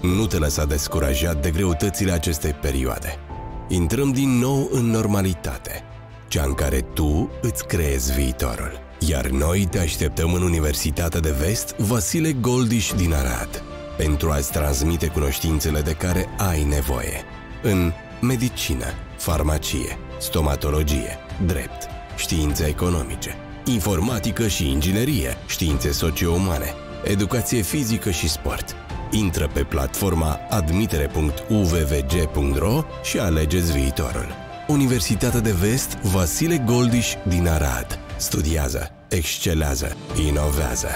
Nu te lăsa descurajat de greutățile acestei perioade. Intrăm din nou în normalitate, cea în care tu îți creezi viitorul. Iar noi te așteptăm în Universitatea de Vest Vasile Goldiș din Arad, pentru a-ți transmite cunoștințele de care ai nevoie în medicină, farmacie, stomatologie, drept, științe economice, informatică și inginerie, științe socio-umane, educație fizică și sport. Intră pe platforma admitere.uvvg.ro și alegeți viitorul. Universitatea de Vest Vasile Goldiș din Arad. Studiază, excelează, inovează.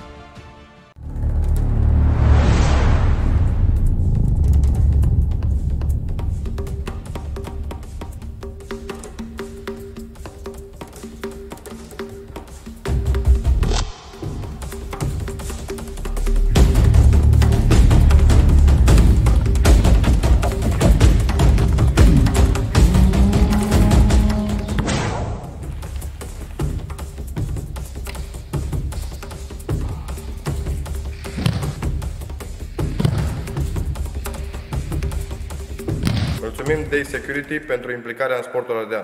Mulțumim Day Security pentru implicarea în sportul ardean.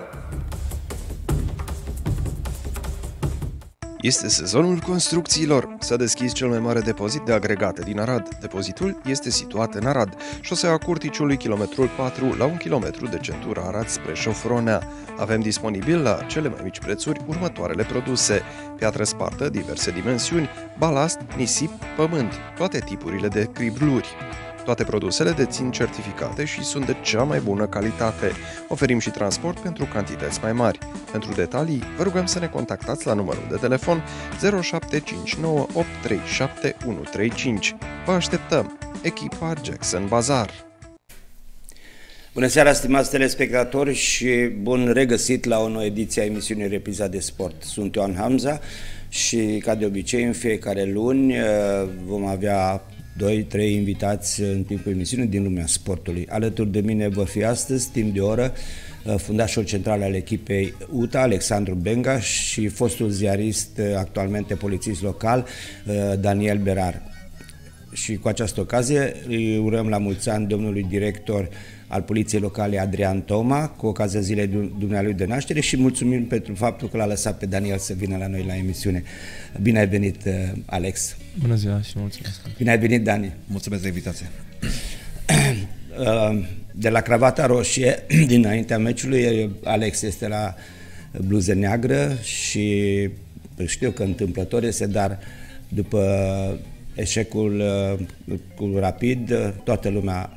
Este sezonul construcțiilor. S-a deschis cel mai mare depozit de agregate din Arad. Depozitul este situat în Arad, șoseaua Curticiului, kilometrul 4, la 1 kilometru de centura Arad spre Șofronea. Avem disponibil la cele mai mici prețuri următoarele produse: piatră spartă, diverse dimensiuni, balast, nisip, pământ, toate tipurile de cribluri. Toate produsele dețin certificate și sunt de cea mai bună calitate. Oferim și transport pentru cantități mai mari. Pentru detalii, vă rugăm să ne contactați la numărul de telefon 0759 837 135. Vă așteptăm! Echipa Jackson Bazar. Bună seara, stimați telespectatori, și bun regăsit la o nouă ediție a emisiunii Repriza de Sport. Sunt Ioan Hamza și, ca de obicei, în fiecare luni vom avea 2-3 invitați în timpul emisiunii din lumea sportului. Alături de mine vor fi astăzi, timp de oră, fundașul central al echipei UTA, Alexandru Benga, și fostul ziarist, actualmente polițist local, Daniel Berar. Și cu această ocazie îi urăm la mulți ani domnului director al Poliției Locale, Adrian Toma, cu ocazia zilei dumnealui de naștere, și mulțumim pentru faptul că l-a lăsat pe Daniel să vină la noi la emisiune. Bine ai venit, Alex! Bună ziua și mulțumesc! Bine ai venit, Dani! Mulțumesc de invitație! De la cravata roșie, dinaintea meciului, Alex este la bluză neagră și știu că întâmplător este, dar după eșecul cu Rapid, toată lumea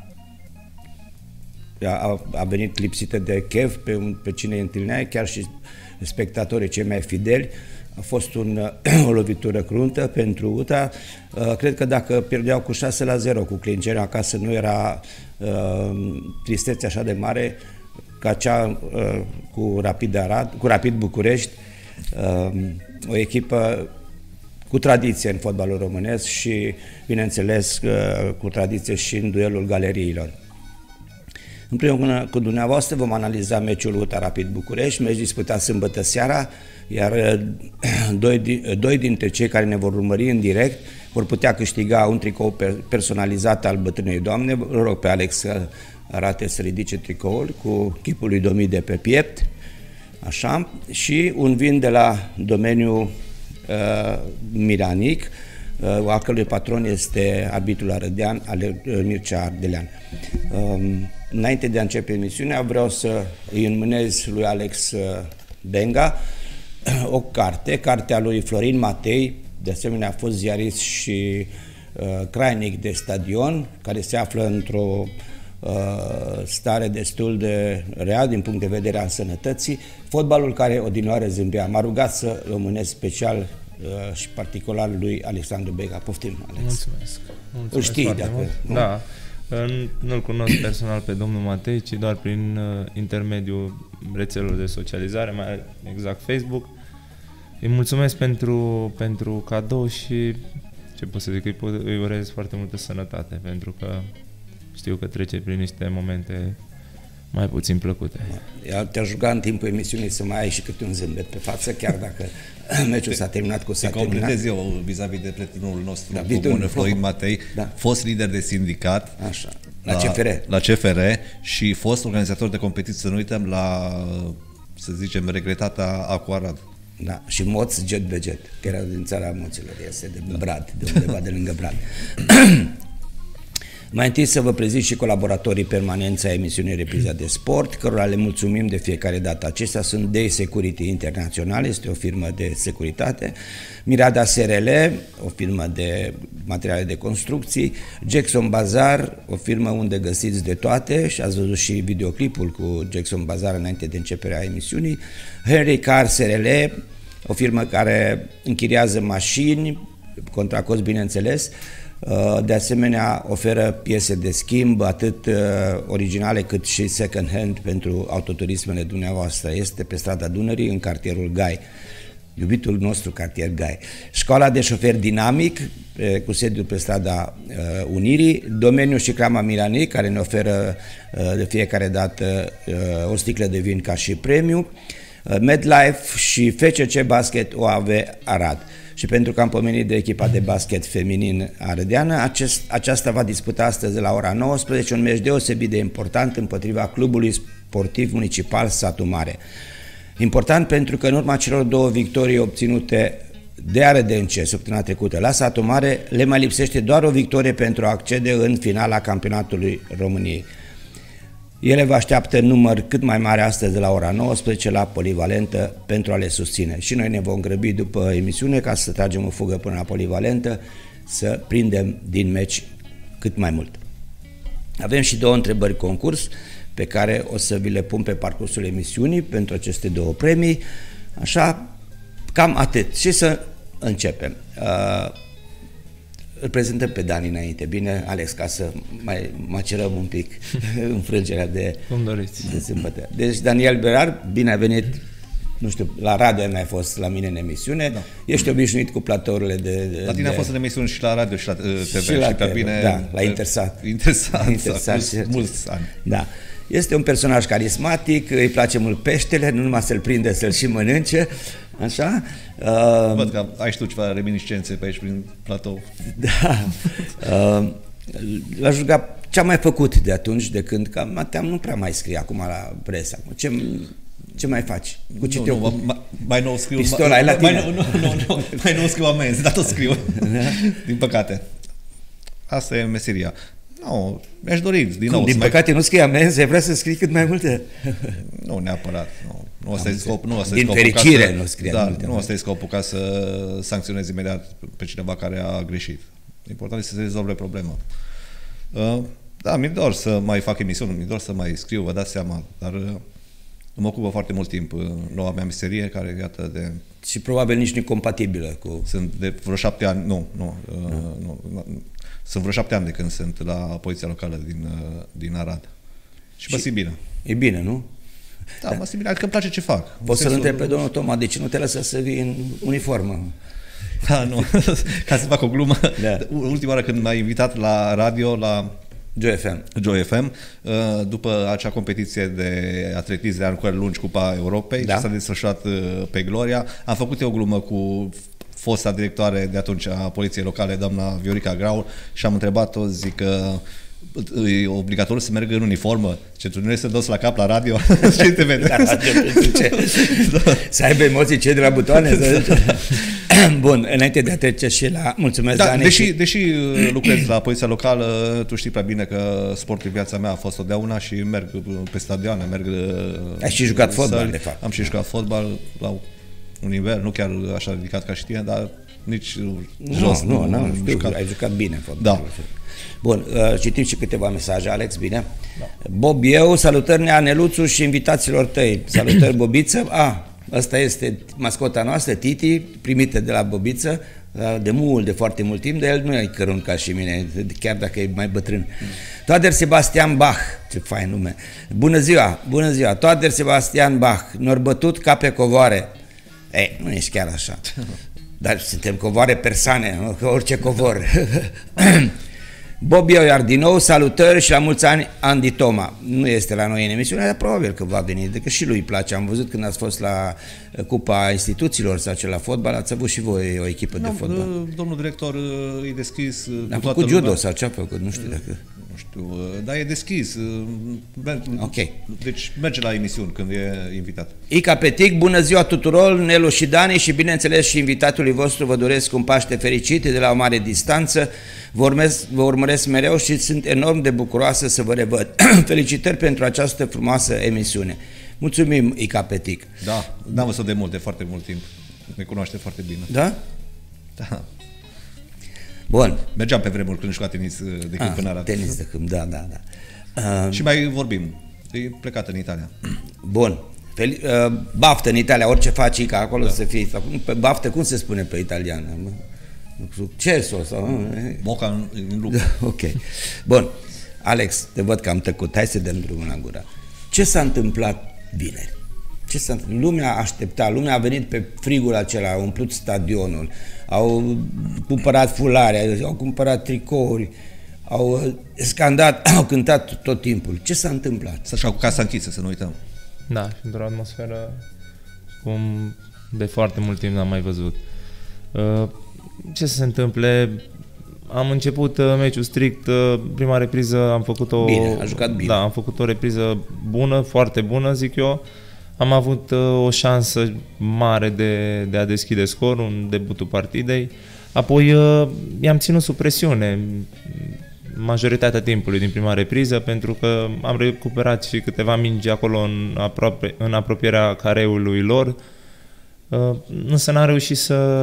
a venit lipsită de chef pe cine îi întâlneai, chiar și spectatorii cei mai fideli. A fost o lovitură cruntă pentru UTA. Cred că dacă pierdeau cu 6-0 cu Clinceni acasă, nu era tristețe așa de mare ca cea cu Rapid Arad, cu Rapid București, o echipă cu tradiție în fotbalul românesc și, bineînțeles, cu tradiție și în duelul galeriilor. Împreună cu dumneavoastră vom analiza meciul UTA Rapid București, meci disputat sâmbătă seara, iar doi dintre cei care ne vor urmări în direct vor putea câștiga un tricou personalizat al bătrânei doamne. Îl rog pe Alex să arate, să ridice tricoul cu chipul lui Domide pe piept, așa, și un vin de la domeniul Miranic, a cărui patron este arbitrul arădean, Mircea Ardelean. Înainte de a începe emisiunea, vreau să îi înmânez lui Alex Benga o carte, cartea lui Florin Matei, de asemenea a fost ziarist și crainic de stadion, care se află într-o stare destul de rea din punct de vedere al sănătății. Fotbalul care odinioară zâmbea. M-a rugat să îl special și particular lui Alexandru Benga. Poftim, Alex. Mulțumesc. Îl știi dacă... Nu? Da. Nu-l cunosc personal pe domnul Matei, ci doar prin intermediul rețelelor de socializare, mai exact Facebook. Îi mulțumesc pentru cadou și ce pot să zic, îi urez foarte multă sănătate, pentru că știu că trece prin niște momente mai puțin plăcute. Te-a jucat în timpul emisiunii să mai ai și câte un zâmbet pe față, chiar dacă meciul s-a terminat cu s-a terminat. Completez eu vis-a-vis de prietenul nostru comun, Florin Matei, fost lider de sindicat. Așa. La CFR și fost organizator de competiții, să nu uităm, la, să zicem, regretata Aqua Arad. Da, și Moț Jet be Jet, că era din țara moților, este de Brad, de undeva de lângă Brad. Mai întâi să vă prezint și colaboratorii permanenți a emisiunii Repriza de Sport, cărora le mulțumim de fiecare dată. Acestea sunt Day Security International, este o firmă de securitate, Mirada SRL, o firmă de materiale de construcții, Jackson Bazar, o firmă unde găsiți de toate și ați văzut și videoclipul cu Jackson Bazar înainte de începerea emisiunii, Henry Car SRL, o firmă care închiriază mașini, contra cost bineînțeles. De asemenea, oferă piese de schimb, atât originale cât și second hand pentru autoturismele dumneavoastră. Este pe strada Dunării, în cartierul Gai, iubitul nostru cartier Gai. Școala de șofer dinamic, cu sediul pe strada Unirii, Domeniul și Crama Milanii, care ne oferă de fiecare dată o sticlă de vin ca și premiu, MedLife și FCC Basket OAV Arad. Și pentru că am pomenit de echipa de basket feminin arădeană, aceasta va disputa astăzi la ora 19 un meci deosebit de important împotriva clubului sportiv municipal Satu Mare. Important pentru că în urma celor 2 victorii obținute de arădence săptămâna trecută la Satu Mare, le mai lipsește doar o victorie pentru a accede în finala campionatului României. Ele vă așteaptă în număr cât mai mare astăzi de la ora 19 la Polivalentă pentru a le susține. Și noi ne vom grăbi după emisiune ca să tragem o fugă până la Polivalentă, să prindem din meci cât mai mult. Avem și 2 întrebări concurs pe care o să vi le pun pe parcursul emisiunii pentru aceste 2 premii. Așa, cam atât. Și să începem. Îl prezentăm pe Dani înainte, bine, Alex, ca să mai macerăm un pic înfrângerea de sâmbătă. Deci, Daniel Berar, bine ai venit, nu știu, la radio mai fost la mine în emisiune, da. Ești obișnuit cu platourile de... La tine a fost în emisiune și la radio și la TV și pe bine... Da, la Intersat. Mulți ani. Da. Este un personaj carismatic, îi place mult peștele, nu numai să-l prinde, să-l și mănânce, așa. Văd că ai și tu ceva reminiscențe pe aici prin platou. Da. L-a jucat ce-a mai făcut de atunci, de când, că Mateam nu prea mai scrie acum la presă. Ce mai faci? Cu ce mai nou scriu. Pistola ai la tine? Mai nou scriu amenzi, dar tot scriu. Din păcate. Asta e meseria. Nu, mi-aș dori din nou. Din păcate nu scrii amenzi, vrea să scrii cât mai multe? Nu neapărat. Nu asta e scopul. Din fericire nu scrie multe. Nu asta e scopul, ca să sancționezi imediat pe cineva care a greșit. Important este să se rezolve problema. Da, mi-e dor să mai fac emisiuni, mi-e dor să mai scriu, vă dați seama, dar mă ocupă foarte mult timp noua mea meserie, care, iată, de... Și probabil nici nu compatibilă cu... Sunt de vreo 7 ani, nu. Sunt vreo 7 ani de când sunt la Poliția Locală din Arad. Și mă simt bine. E bine, nu? Da, mă simt bine, adică îmi place ce fac. Poți să-l întrebi pe domnul Toma, de ce nu te lăsă să vii în uniformă? Da, nu, ca să fac o glumă. Da. Ultima oară când m-ai invitat la radio, la Joy FM, după acea competiție de atletism de arcuri lungi, Cupa Europei, da, ce s-a desfășurat pe Gloria, am făcut eu o glumă cu fosta directoare de atunci a Poliției Locale, doamna Viorica Graul, și am întrebat-o, zic că e obligatoriu să merg în uniformă. Ce tu nu ești să dos la cap la radio? Ce te vede? Să aibă emoții cei de la butoane? Bun, înainte de a trece și la... Mulțumesc, da, Dani. Deși lucrez la Poliția Locală, tu știi prea bine că sportul în viața mea a fost totdeauna și merg pe stadioane, merg... Ai și jucat fotbal, de fapt. Am și jucat fotbal la un nivel, nu chiar așa ridicat ca și tine, dar nici jos. Nu, ai jucat bine fotbal. Da. Bun, citim și câteva mesaje, Alex, bine? Da. Bob, salutări Neaneluțu și invitaților tăi. Salutări, Bobiță. Asta este mascota noastră, Titi, primită de la Bobiță, de foarte mult timp, dar el nu e cărun ca și mine, chiar dacă e mai bătrân. Toader Sebastian Bach, ce fain nume. Bună ziua, Toader Sebastian Bach, nor bătut ca pe covoare. Nu ești chiar așa, dar suntem covoare persane, nu? Că orice covor. Bobio, iar din nou salutări și la mulți ani Andy Toma. Nu este la noi în emisiune, dar probabil că va veni, că și lui îi place. Am văzut când ați fost la Cupa Instituțiilor sau la fotbal, ați avut și voi o echipă de fotbal. Domnul director e deschis. A făcut judo sau ce a făcut? Nu știu dacă... Nu știu, dar e deschis. Ok. Deci merge la emisiuni când e invitat. Ica Petic, bună ziua tuturor, Nelu și Dani și bineînțeles și invitatului vostru vă doresc un Paște fericit de la o mare distanță. Vă urmăresc mereu și sunt enorm de bucuroasă să vă revăd. Felicitări pentru această frumoasă emisiune. Mulțumim, Ica Petic. Da, n-am văzut de mult, de foarte mult timp. Ne cunoaște foarte bine. Da? Da. Bun. Mergeam pe vremuri când juca tenis de câmp în Arad. Tenis de câmp, da. Și mai vorbim. E plecat în Italia. Bun. Baftă în Italia, orice faci Ica acolo să fie. Baftă, cum se spune pe italiană? Succesul sau... Moca în lucru. Ok. Bun. Alex, te văd că am tăcut. Hai să dăm drumul la gură. Ce s-a întâmplat vineri? Lumea aștepta, lumea a venit pe frigul acela, a umplut stadionul, au cumpărat fulare, au cumpărat tricouri, au scandat, au cântat tot timpul. Ce s-a întâmplat? S-a cu casa închisă, să nu uităm. Da, și într-o atmosferă cum de foarte mult timp n-am mai văzut. Ce să se întâmple? Am început meciul strict, prima repriză am făcut-o... Bine, a jucat bine. Da, am făcut o repriză bună, foarte bună, zic eu. Am avut o șansă mare de a deschide scorul în debutul partidei. Apoi i-am ținut sub presiune majoritatea timpului din prima repriză, pentru că am recuperat și câteva mingi acolo în apropierea careului lor. Însă n-am reușit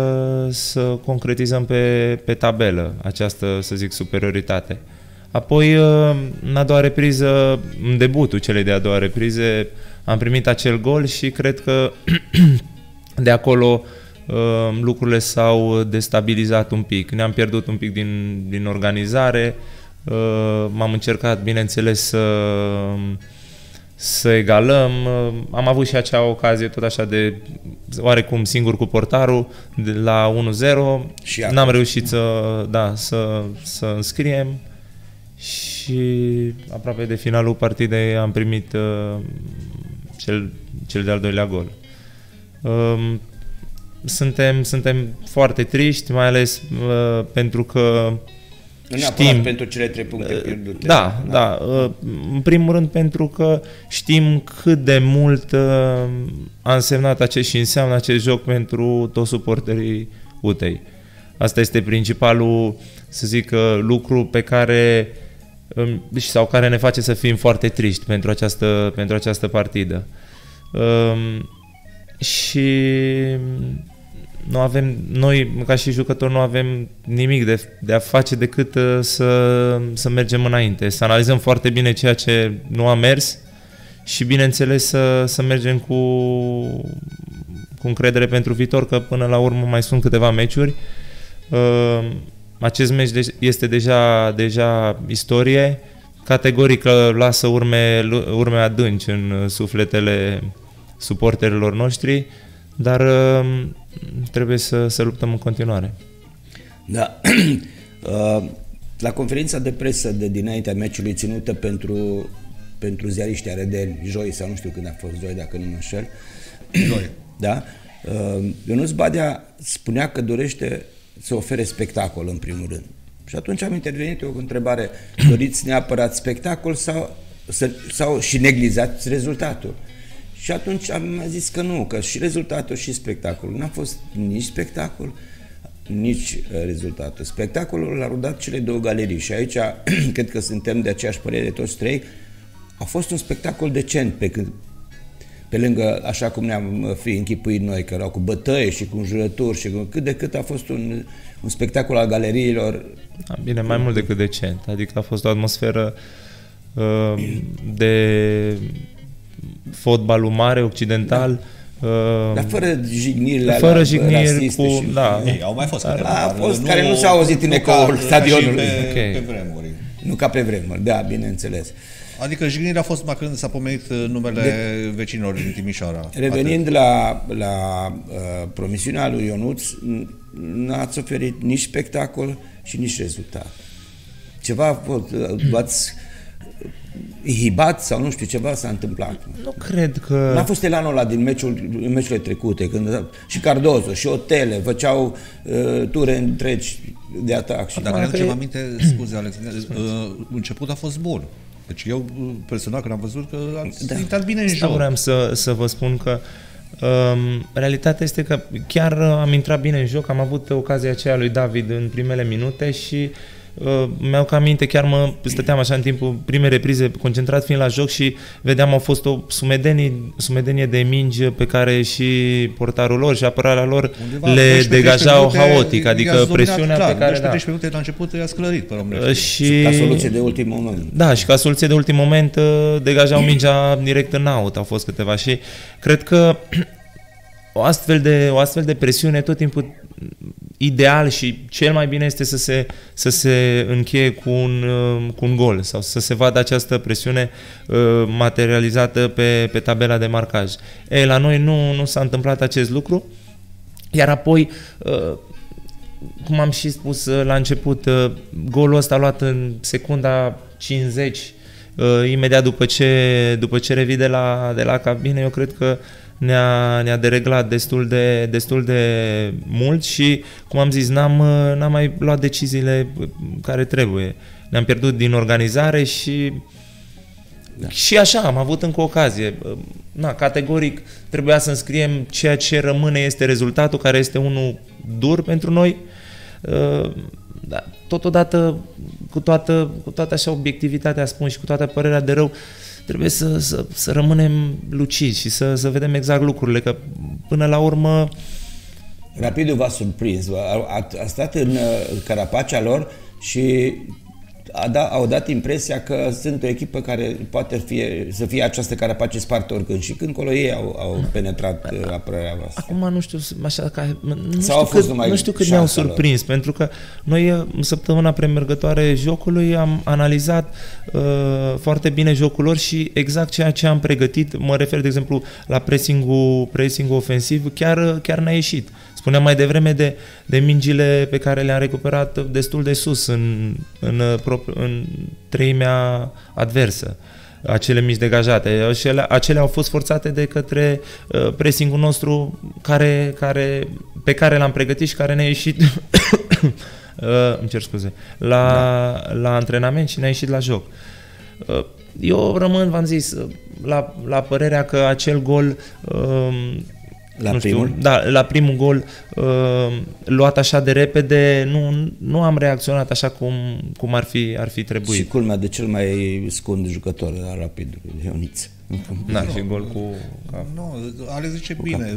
să concretizăm pe tabelă această, să zic, superioritate. Apoi, în a doua repriză, în debutul celei de-a doua reprize, am primit acel gol și cred că de acolo lucrurile s-au destabilizat un pic. Ne-am pierdut un pic din organizare, m-am încercat, bineînțeles, să egalăm. Am avut și acea ocazie tot așa de oarecum singur cu portarul de la 1-0. N-am reușit să înscriem și aproape de finalul partidei am primit cel de-al doilea gol. Suntem foarte triști, mai ales pentru că știm pentru cele 3 puncte pierdute. Da. În primul rând pentru că știm cât de mult a însemnat și înseamnă acest joc pentru toți suporterii UTEI. Asta este principalul, să zic, lucru pe care sau care ne face să fim foarte triști pentru această partidă. Și nu avem, noi ca și jucători nu avem nimic de a face decât să mergem înainte, să analizăm foarte bine ceea ce nu a mers și bineînțeles să mergem cu încredere pentru viitor, că până la urmă mai sunt câteva meciuri. Acest meci este deja istorie, categoric lasă urme adânci în sufletele suporterilor noștri, dar trebuie să luptăm în continuare. Da. La conferința de presă de dinaintea meciului ținută pentru ziariștii arădeni, joi sau nu știu când a fost, joi dacă nu mă înșel, joi. Da? Ionuț Badea spunea că dorește să ofere spectacol în primul rând. Și atunci am intervenit eu cu întrebare, doriți neapărat spectacol sau și neglizați rezultatul? Și atunci am zis că nu, că și rezultatul și spectacolul. N-a fost nici spectacol, nici rezultatul. Spectacolul l-a rudat cele două galerii și aici cred că suntem de aceeași părere de toți trei. A fost un spectacol decent pe lângă, așa cum ne-am fi închipuit noi, că erau cu bătăie și cu înjurături și cât de cât a fost un spectacol al galeriilor. Bine, mai mult decât decent. Adică a fost o atmosferă de fotbalul mare, occidental. Dar fără jignirile fără jigniri cu... Da. Ei, au mai fost care nu s-au auzit în ecoul stadionului. Pe vremuri. Nu ca pe vremuri, da, bineînțeles. Adică jignirea a fost mai când s-a pomenit numele vecinilor din Timișoara. Revenind la promisiunea lui Ionuț, n-ați oferit nici spectacol și nici rezultat. ceva v-ați ihibat sau nu știu, ceva s-a întâmplat. Nu cred că... N-a fost elanul ăla din meciurile trecute, când și Cardozo și Otele făceau ture întregi de atac. Și dacă ne aducem aminte, scuze Alex, începutul a fost bun. Deci eu personal când am văzut că ați intrat bine în joc. Vreau să vă spun că realitatea este că chiar am intrat bine în joc, am avut ocazia aceea lui David în primele minute și mi-au cam aminte, chiar mă stăteam așa în timpul primei reprize, concentrat fiind la joc și vedeam, au fost o sumedenie de mingi pe care și portarul lor și apărarea lor le degajau haotic, adică presiunea pe care... 13 minute la început i-a sclărit pe România. Și ca soluție de ultim moment. Da, și ca soluție de ultim moment degajau mingea direct în aut, au fost câteva și cred că o astfel de presiune tot timpul ideal și cel mai bine este să se încheie cu un gol sau să se vadă această presiune materializată pe tabela de marcaj. La noi nu s-a întâmplat acest lucru, iar apoi, cum am și spus la început, golul ăsta luat în secunda 50, imediat după ce revii de la cabine, eu cred că ne-a dereglat destul de mult și, cum am zis, n-am mai luat deciziile care trebuie. Ne-am pierdut din organizare și așa, am avut încă o ocazie. Categoric trebuia să înscriem ceea ce rămâne este rezultatul, care este unul dur pentru noi. Totodată, cu toată așa obiectivitatea, spun, și cu toată părerea de rău, trebuie să rămânem lucizi și să vedem exact lucrurile, că până la urmă... Rapidul v-a surprins, a stat în carapacea lor și au dat impresia că sunt o echipă care poate să fie această carapace spartă oricând și când colo ei au penetrat apărarea voastră. Acum nu știu, așa, nu știu cât ne-au surprins, pentru că noi în săptămâna premergătoare jocului am analizat foarte bine jocul lor și exact ceea ce am pregătit, mă refer de exemplu la pressing-ul ofensiv, chiar ne-a ieșit. Spuneam mai devreme de mingile pe care le-am recuperat destul de sus în treimea adversă, acele mingi degajate. Acelea au fost forțate de către pressing-ul nostru pe care l-am pregătit și care ne-a ieșit îmi cer scuze, la antrenament și ne-a ieșit la joc. Eu rămân, v-am zis, la părerea că acel gol la primul gol luat așa de repede, nu am reacționat așa cum ar fi trebuit. Și culmea de cel mai scund jucător al Rapidului, Ioniță. Și gol cu cap. Nu, Alex zice bine,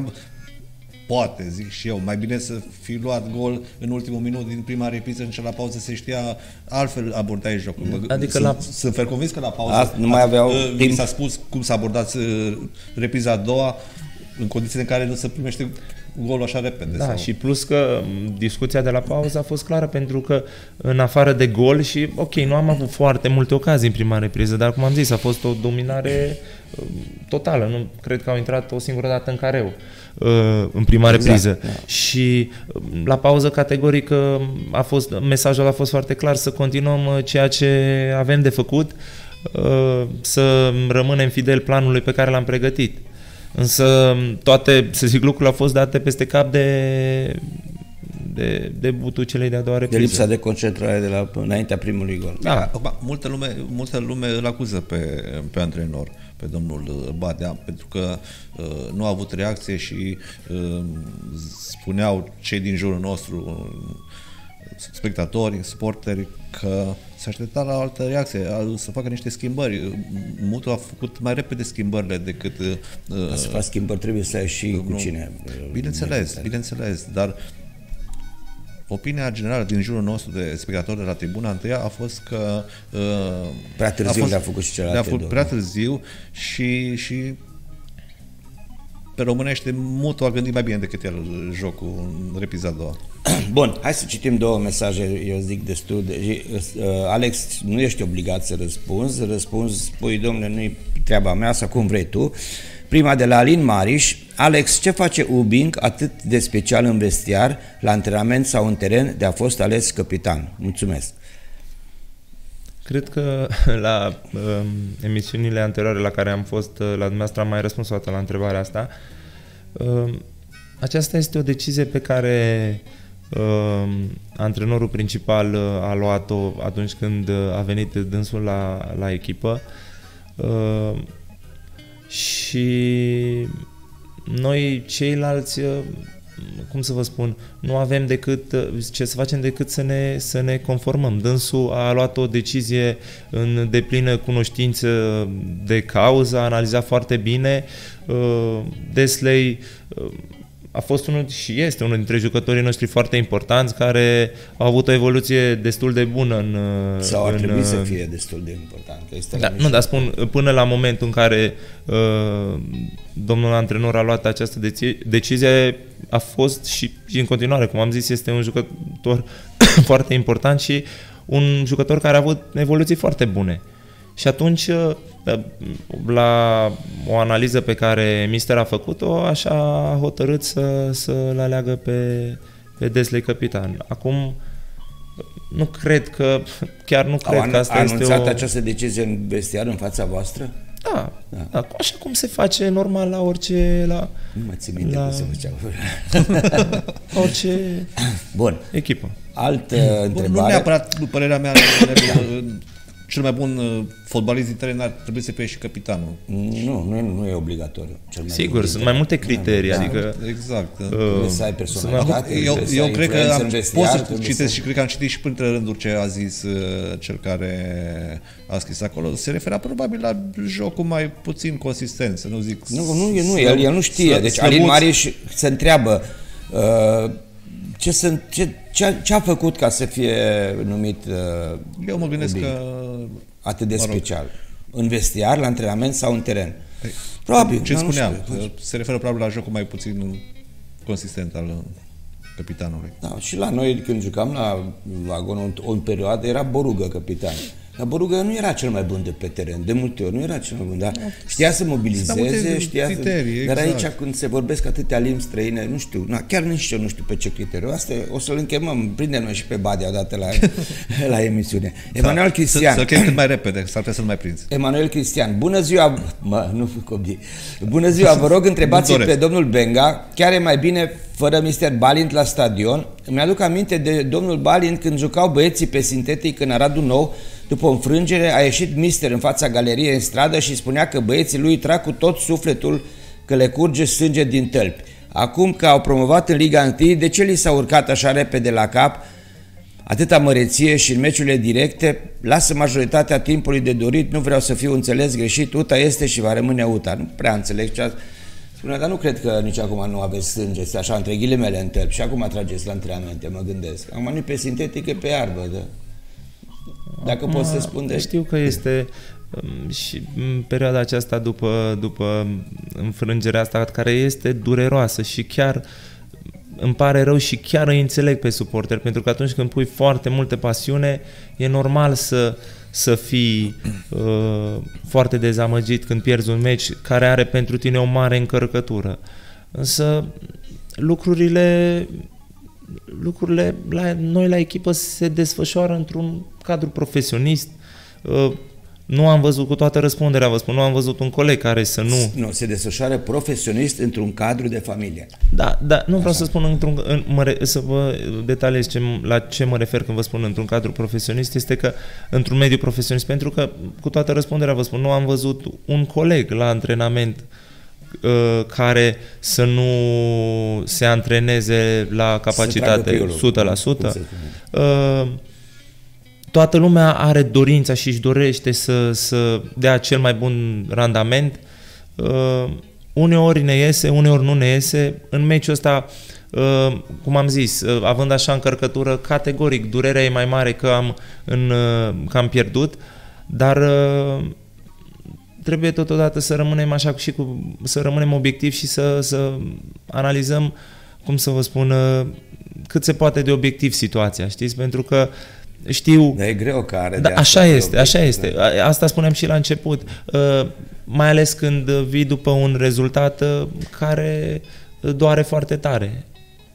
poate, zic și eu, mai bine să fi luat gol în ultimul minut din prima repriză, în la pauză se știa altfel abordai jocul. Adică sunt fer convins că la pauză nu mai aveau timp. S-a spus cum să abordați repriza a doua în condițiile în care nu se primește golul așa repede. Da, și plus că discuția de la pauză a fost clară, pentru că în afară de gol și, ok, nu am avut foarte multe ocazii în prima repriză, dar cum am zis, a fost o dominare totală. Nu cred că au intrat o singură dată în careu în prima repriză. Da. Și la pauză categoric mesajul a fost foarte clar, să continuăm ceea ce avem de făcut, să rămânem fideli planului pe care l-am pregătit. Însă toate, să zic, lucrurile au fost date peste cap de debutul celei de-a doua repriză. De lipsa de concentrare înaintea primului gol. Da. Multă lume îl acuză pe antrenor, pe domnul Badea, pentru că nu a avut reacție și spuneau cei din jurul nostru, spectatori, sporteri, că se aștepta la o altă reacție, să facă niște schimbări. Mutu a făcut mai repede schimbările decât... să faci schimbări trebuie să ai și cu cine. Bineînțeles, dar opinia generală din jurul nostru de spectatori de la tribuna întâia a fost că... prea târziu le-a făcut și celelalte două. Prea târziu și pe românește Mutu a gândit mai bine decât el jocul în repriza a doua. Bun, hai să citim două mesaje, eu zic destul de... Alex, nu ești obligat să răspunzi, spui, domnule, nu-i treaba mea, sau cum vrei tu. Prima de la Alin Mariș: Alex, ce face Ubing atât de special în vestiar, la antrenament sau în teren, de a fost ales capitan? Mulțumesc. Cred că la emisiunile anterioare la care am fost, la dumneavoastră am mai răspuns o dată la întrebarea asta. Aceasta este o decizie pe care antrenorul principal a luat-o atunci când a venit dânsul la echipă și noi ceilalți, cum să vă spun, nu avem decât ce să facem decât să ne conformăm. Dânsul a luat o decizie în deplină cunoștință de cauză, a analizat foarte bine. Desley a fost unul și este unul dintre jucătorii noștri foarte importanți, care au avut o evoluție destul de bună sau ar trebui să fie destul de important. Nu, dar spun, până la momentul în care domnul antrenor a luat această decizie, a fost și în continuare, cum am zis, este un jucător foarte important și un jucător care a avut evoluții foarte bune. Și atunci, la o analiză pe care mister a făcut-o, așa a hotărât să-l aleagă pe Desley capitan. Acum, nu cred că asta este o... A anunțat această decizie în vestiar în fața voastră? Da, așa cum se face normal la orice... Nu mă țin minte cum se făcea. Orice echipă. Altă întrebare. Nu neapărat, după părerea mea, cel mai bun fotbalist din teren ar trebui să fie și capitanul. Nu e obligatoriu. Sigur, sunt mai multe criterii, adică... Exact. Trebuie să ai personalitate, eu cred că pot să citesc și cred că am citit și printre rânduri ce a zis cel care a scris acolo. Se referea probabil la jocul mai puțin consistent, să nu zic... Nu, el nu știe. Deci Alin Mariș se întreabă ce a făcut ca să fie numit eu mă gândesc că atât de special? În vestiar, la antrenament sau în teren? Probabil. Ce spuneam, se referă probabil la jocul mai puțin consistent al capitanului. Da, și la noi când jucam la Vagon o perioadă era Borugă capitan. Dar Borugă nu era cel mai bun de pe teren, de multe ori nu era cel mai bun, dar știa să mobilizeze, dar aici când se vorbesc atâtea limbi străine, nu știu, chiar nici eu nu știu pe ce criteriu. Asta o să-l închemăm, prindem noi și pe Badea odată la emisiune. Emanuel Cristian. Să-l chem cât mai repede, s-ar putea să-l mai prinzi. Emanuel Cristian, bună ziua, bună ziua, vă rog întrebați-l pe domnul Benga, chiar e mai bine fără Mr. Balint la stadion? Îmi aduc aminte de domnul Balint când jucau băieții pe sintetic în Aradul Nou. După o înfrângere a ieșit mister în fața galeriei în stradă și spunea că băieții lui trag cu tot sufletul că le curge sânge din tălpi. Acum că au promovat în Liga 1, de ce li s-a urcat așa repede la cap atâta măreție și în meciurile directe? Lasă majoritatea timpului de dorit, nu vreau să fiu înțeles greșit, UTA este și va rămâne UTA. Nu prea înțeleg ce spune, dar nu cred că nici acum nu aveți sânge, este așa între ghilimele în tălpi și acum trageți la antrenamente, mă gândesc. Acum nu pe sintetică, pe iarbă, da? Dacă pot să spun de... Știu că este și în perioada aceasta după înfrângerea asta, care este dureroasă și chiar îmi pare rău și chiar îi înțeleg pe suporteri, pentru că atunci când pui foarte multă pasiune, e normal să fii foarte dezamăgit când pierzi un meci care are pentru tine o mare încărcătură. Însă lucrurile la noi la echipă se desfășoară într-un cadru profesionist. Nu am văzut, cu toată răspunderea vă spun, nu am văzut un coleg care să nu... Nu, se desfășoară profesionist într-un cadru de familie. Da, nu vreau să spun să vă detaliez la ce mă refer când vă spun într-un cadru profesionist, este că într-un mediu profesionist, pentru că cu toată răspunderea vă spun, nu am văzut un coleg la antrenament care să nu se antreneze la capacitate 100%. Toată lumea are dorința și își dorește să dea cel mai bun randament. Uneori ne iese, uneori nu ne iese. În meciul ăsta, cum am zis, având așa încărcătură, categoric, durerea e mai mare că am pierdut, dar trebuie totodată să rămânem așa să rămânem obiectivi și să analizăm, cum să vă spun, cât se poate de obiectiv situația, știți? Pentru că știu... Dar e greu că are de așa este. Asta spuneam și la început. Mai ales când vii după un rezultat care doare foarte tare.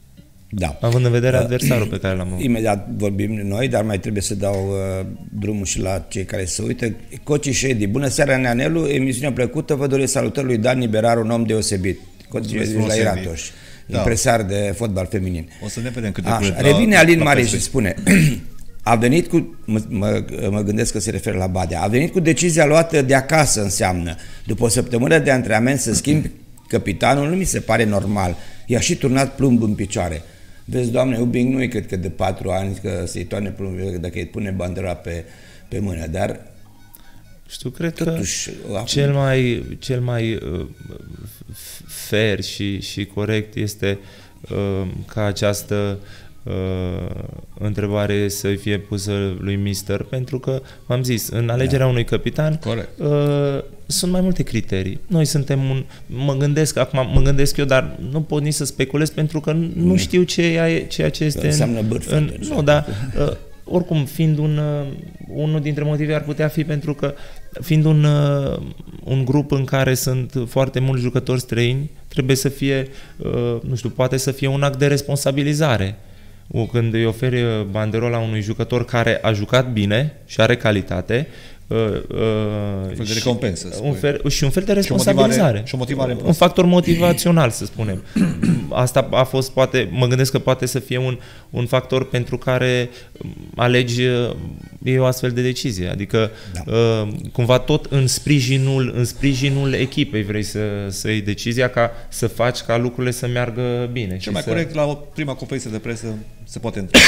Da. Având în vedere adversarul pe care l-am avut. Imediat vorbim noi, dar mai trebuie să dau drumul și la cei care se uită. Coci Shady, bună seara Neanelu, emisiunea plăcută, vă doresc salutări lui Dan Iberar, un om deosebit. Coci Shady la Iratoș, impresar de fotbal feminin. O să ne vedem câte revine Alin Mare și spune, a venit cu, mă gândesc că se referă la Badea, a venit cu decizia luată de acasă, înseamnă, după o săptămână de antrenament să schimbi capitanul, nu mi se pare normal. I-a și turnat plumb în picioare. Vezi, Doamne, Ubing nu-i cred că de 4 ani că să-i toarne plumb, dacă îi pune bandera pe mână, dar știu, cred totuși, că cel mai fair și corect este ca această întrebare să fie pusă lui Mister, pentru că, v-am zis, în alegerea unui capitan sunt mai multe criterii. Noi suntem mă gândesc eu, dar nu pot nici să speculez pentru că nu știu ceea ce este înseamnă bârfă. Nu, dar oricum, fiind unul dintre motive ar putea fi pentru că fiind un grup în care sunt foarte mulți jucători străini, trebuie să fie, nu știu, poate să fie un act de responsabilizare. Când îi oferi banderola unui jucător care a jucat bine și are calitate, un fel de recompensă, și un fel de responsabilizare. Și o motivare un factor motivațional, să spunem. Asta a fost, poate, mă gândesc că poate să fie un factor pentru care alegi o astfel de decizie. Adică cumva tot în sprijinul echipei vrei să iei decizia ca să faci ca lucrurile să meargă bine. Cel mai corect, la prima conferință de presă se poate întreba.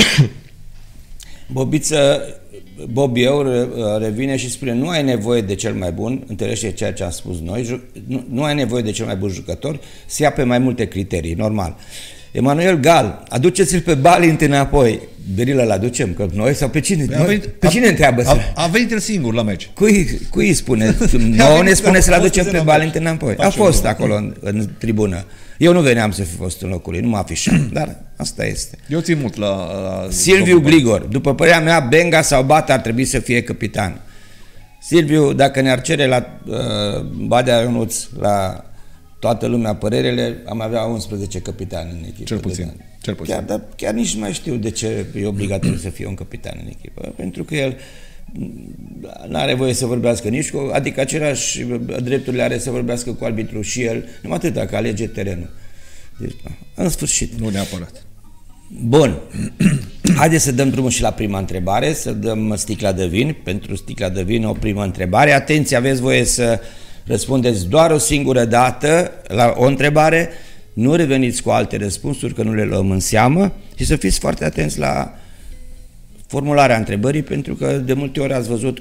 Bobby revine și spune, nu ai nevoie de cel mai bun, întărește ceea ce am spus noi, nu ai nevoie de cel mai bun jucător, se ia pe mai multe criterii, normal. Emanuel Gal, aduceți-l pe Balint înapoi. Berila l aducem, că noi sau pe cine? Pe cine întreabă? A venit el singur la meci. Cui spune? Nouă ne spune să-l aducem pe Balint înapoi. A fost acolo în tribună. Eu nu veneam să fi fost în locul lui, nu mă afișam, dar asta este. Eu țin mult la Silviu Grigor, după părerea mea, Benga sau Bata ar trebui să fie capitan. Silviu, dacă ne-ar cere la Badea Ionuț, la toată lumea părerele, am avea 11 capitani în echipă. Cel puțin. Chiar nici nu mai știu de ce e obligatoriu să fie un capitan în echipă. Pentru că el nu are voie să vorbească nici cu, adică aceleași drepturile are să vorbească cu arbitru și el, numai atât dacă alege terenul. Deci, în sfârșit. Nu neapărat. Bun. Haideți să dăm drumul și la prima întrebare, să dăm sticla de vin. Pentru sticla de vin o primă întrebare. Atenție, aveți voie să răspundeți doar o singură dată la o întrebare, nu reveniți cu alte răspunsuri, că nu le luăm în seamă, și să fiți foarte atenți la formularea întrebării, pentru că de multe ori ați văzut,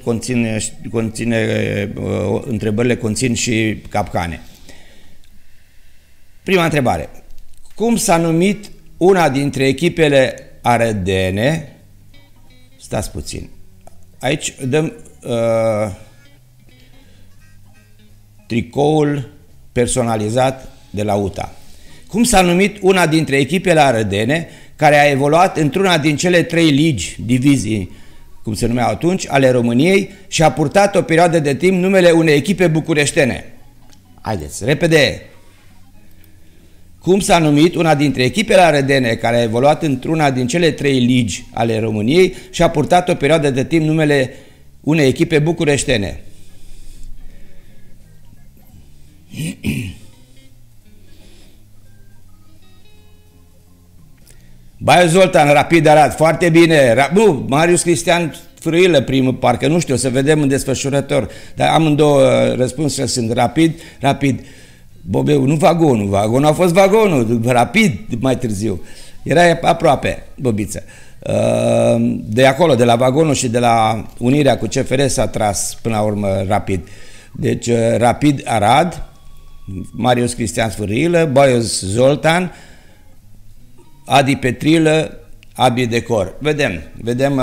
întrebările conțin și capcane. Prima întrebare. Cum s-a numit una dintre echipele arădene? Stați puțin. Aici dăm tricoul personalizat de la UTA. Cum s-a numit una dintre echipele arădene care a evoluat într-una din cele 3 ligi, divizii, cum se numeau atunci, ale României și a purtat o perioadă de timp numele unei echipe bucureștene? Haideți, repede! Cum s-a numit una dintre echipele arădene care a evoluat într-una din cele 3 ligi ale României și a purtat o perioadă de timp numele unei echipe bucureștene? Baiu Zoltan, Rapid Arad, foarte bine. Marius Cristian Frâilă, primul, parcă nu știu, o să vedem în desfășurător. Dar amândouă răspunsurile sunt Rapid. Bobeu, nu Vagonul a fost Vagonul, Rapid mai târziu. Era aproape, Bobiță. De acolo, de la Vagonul și de la unirea cu CFR s-a tras până la urmă Rapid. Deci Rapid Arad, Marius Cristian Sfârâilă, Baius Zoltan, Adi Petrilă, Abi Decor. Vedem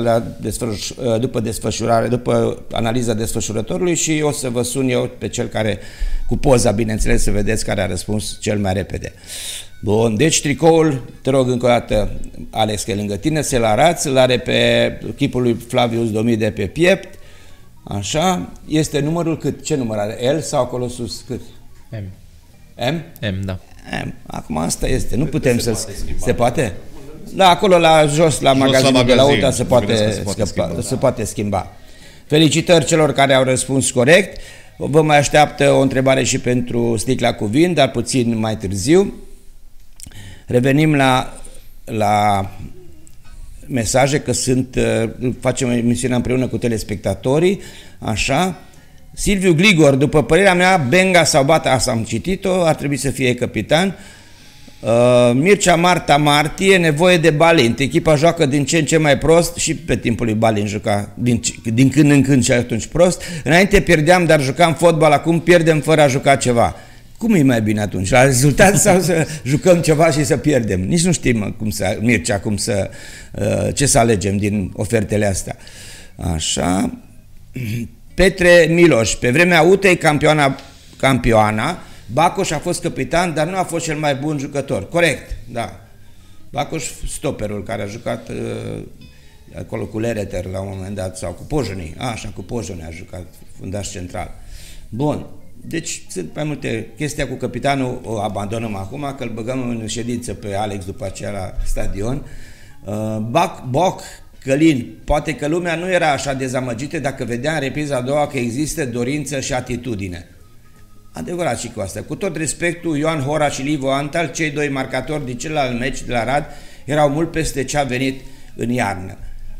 după analiza desfășurătorului și o să vă sun eu pe cel care, cu poza, bineînțeles, să vedeți care a răspuns cel mai repede. Bun, deci tricoul, te rog încă o dată, Alex, că e lângă tine, să-l arăți, îl are pe chipul lui Flavius Domide pe piept, așa, este numărul cât? Ce număr are? L sau acolo sus? Cât? M. M? M, da. Acum asta este, nu putem să... Se poate? Da, acolo la jos, la magazinul de la UTA se poate schimba. Felicitări celor care au răspuns corect. Vă mai așteaptă o întrebare și pentru sticla cu vin, dar puțin mai târziu. Revenim la mesaje, că facem emisiunea împreună cu telespectatorii, așa. Silviu Gligor, după părerea mea, Benga sau Bata, asta am citit-o, ar trebui să fie capitan. Mircea Marta Marti, e nevoie de Balint. Echipa joacă din ce în ce mai prost și pe timpul lui Balint juca din când în când și atunci prost. Înainte pierdeam, dar jucam fotbal, acum pierdem fără a juca ceva. Cum e mai bine atunci? La rezultat sau să jucăm ceva și să pierdem? Nici nu știm Mircea, ce să alegem din ofertele astea. Așa. Petre Miloș, pe vremea UTE-i campioana, Bacoș a fost capitan, dar nu a fost cel mai bun jucător. Corect, da. Bacoș, stoperul care a jucat acolo cu Lereter la un moment dat, sau cu Pojoni. Așa, cu Pojoni a jucat, fundaș central. Bun. Deci sunt mai multe. Chestia cu capitanul o abandonăm acum, că îl băgăm în ședință pe Alex după aceea la stadion. Boc, Călin, poate că lumea nu era așa dezamăgită dacă vedea în repriza a doua că există dorință și atitudine. Adevărat și cu asta. Cu tot respectul, Ioan Hora și Livo Antal, cei doi marcatori din celălalt meci de la Rad, erau mult peste ce a venit în iarnă.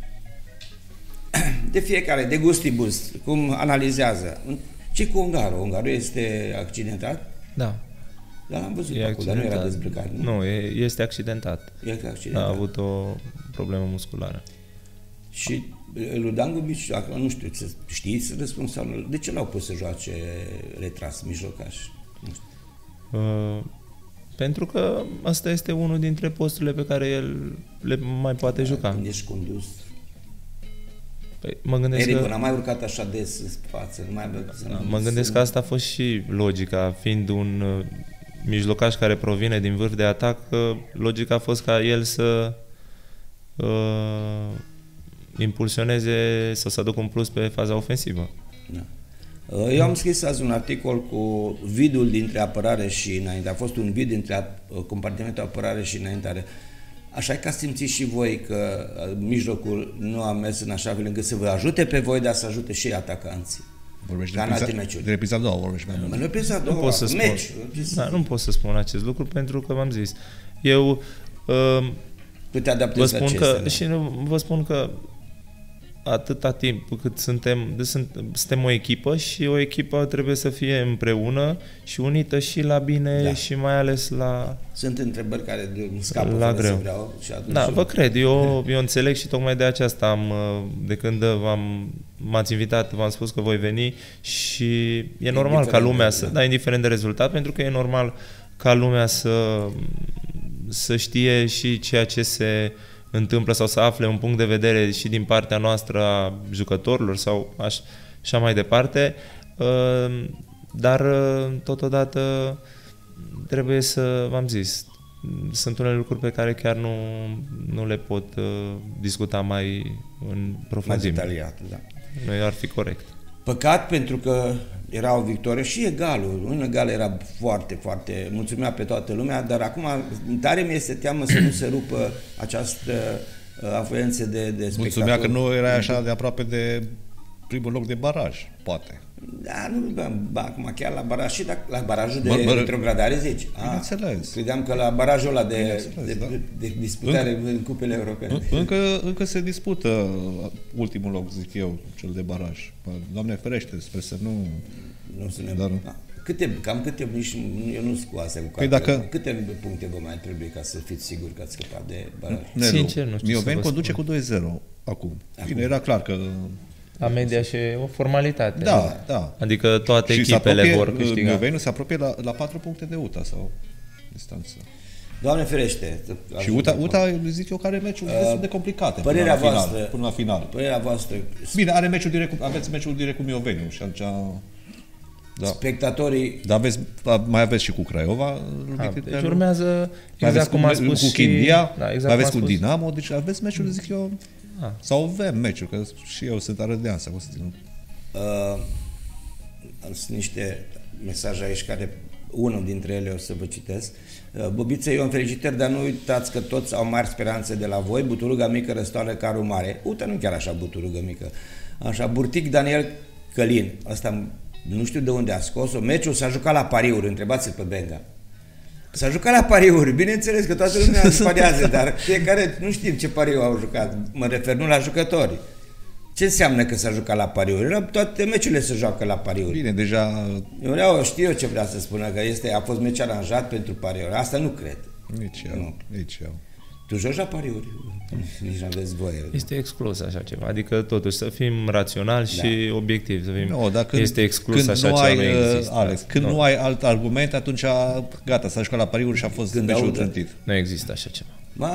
De fiecare, de gustibus, cum analizează. Ce cu Ungarul? Ungarul este accidentat? Da. Dar l-am văzut acolo, dar nu era dezbrăcat. Nu, este accidentat. Este accidentat. A avut o problemă musculară. Și lui Dangubici, nu știu, știți răspuns sau nu? De ce l-au pus să joace retras, mijlocaș? Pentru că asta este unul dintre posturile pe care el le mai poate juca. Când ești condus. Păi, mă gândesc Eric, n-a mai urcat așa des în față. Mă gândesc că asta a fost și logica, fiind un mijlocaș care provine din vârf de atac, logica a fost ca el să impulsioneze sau să aducă un plus pe faza ofensivă. Da. Eu am scris azi un articol cu vidul dintre apărare și înainte. A fost un vid dintre compartimentul apărare și înaintare. Așa că ați simțit și voi că mijlocul nu a mers în așa fel încât să vă ajute pe voi, dar să ajute și atacanții. Vorbești de repriza a doua, vorbești mai mult. Repriza a doua, nu pot să spun acest lucru pentru că v-am zis. Eu vă spun că atâta timp cât suntem o echipă și o echipă trebuie să fie împreună și unită și la bine, da, și mai ales la... Sunt întrebări care scapă la greu. Să vreau și atunci... Da, vă cred, eu înțeleg și tocmai de aceasta de când m-ați invitat, v-am spus că voi veni și e normal ca lumea să... Da, indiferent de rezultat, pentru că e normal ca lumea să știe și ceea ce se întâmplă sau să afle un punct de vedere și din partea noastră a jucătorilor sau așa mai departe, dar totodată trebuie să, v-am zis, sunt unele lucruri pe care chiar nu le pot discuta mai în profunzime. Mai detaliat, da. Nu ar fi corect. Păcat, pentru că era o victorie și egalul. În egal era foarte, foarte... Mulțumea pe toată lumea, dar acum tare mi-este teamă să nu se rupă această afluență de spectatori. Mulțumea că nu era așa de aproape de primul loc de baraj, poate. Da, acum chiar la baraj și la barajul de retrogradare, zici. Bineînțeles. Credeam că la barajul ăla de disputare în cupele europene. Încă se dispută ultimul loc, zic eu, cel de baraj. Doamne ferește, sper să nu... Nu să ne... Dar... Cam câte, nici eu nu sunt cu astea cu care. Câte puncte vă mai trebuie ca să fiți siguri că ați scăpat de baraj? Sincer, nu știu. Mioveni conduce cu 2-0 acum. Bine, era clar că... La media și o formalitate. Da, da. Adică toate echipele vor câștiga. Mioveni se apropie la 4 puncte de UTA sau distanță. Doamne ferește. Și UTA, zic eu, că are meciuri destul de complicate până la final. Părerea voastră. Bine, aveți meciul direct cu Mioveni și atunci... Da. Spectatorii... Dar mai aveți și cu Craiova. Deci urmează, exact cum a spus cu Chindia, da, exact aveți cu Dinamo, deci aveți meciuri, zic eu, sau avem meciuri, că și eu sunt arădean sau sunt niște mesaje aici care unul dintre ele o să vă citesc. Bubiță Ion, felicitări, dar nu uitați că toți au mari speranțe de la voi. Buturuga mică răstoarnă carul mare. Uite, nu chiar așa buturugă mică. Așa, Burtic Daniel Călin. Asta nu știu de unde a scos-o. Meciul s-a jucat la pariuri, întrebați-l pe Benga. S-a jucat la pariuri, bineînțeles că toată lumea se pariază, dar fiecare nu știm ce pariu au jucat. Mă refer nu la jucători. Ce înseamnă că s-a jucat la pariuri? Toate meciurile se joacă la pariuri. Bine, deja... Eu știu ce vrea să spună, că a fost meci aranjat pentru pariuri. Asta nu cred. Nici eu. Tu joci la pariuri? Nici nu aveți voie. Este exclus așa ceva. Adică totuși să fim raționali și obiectivi. Să fim... Este exclus așa ceva, nu există. Alex, când nu ai alt argument, atunci gata, s-a jucat la pariuri și a fost meciul trântit. Nu există așa ceva.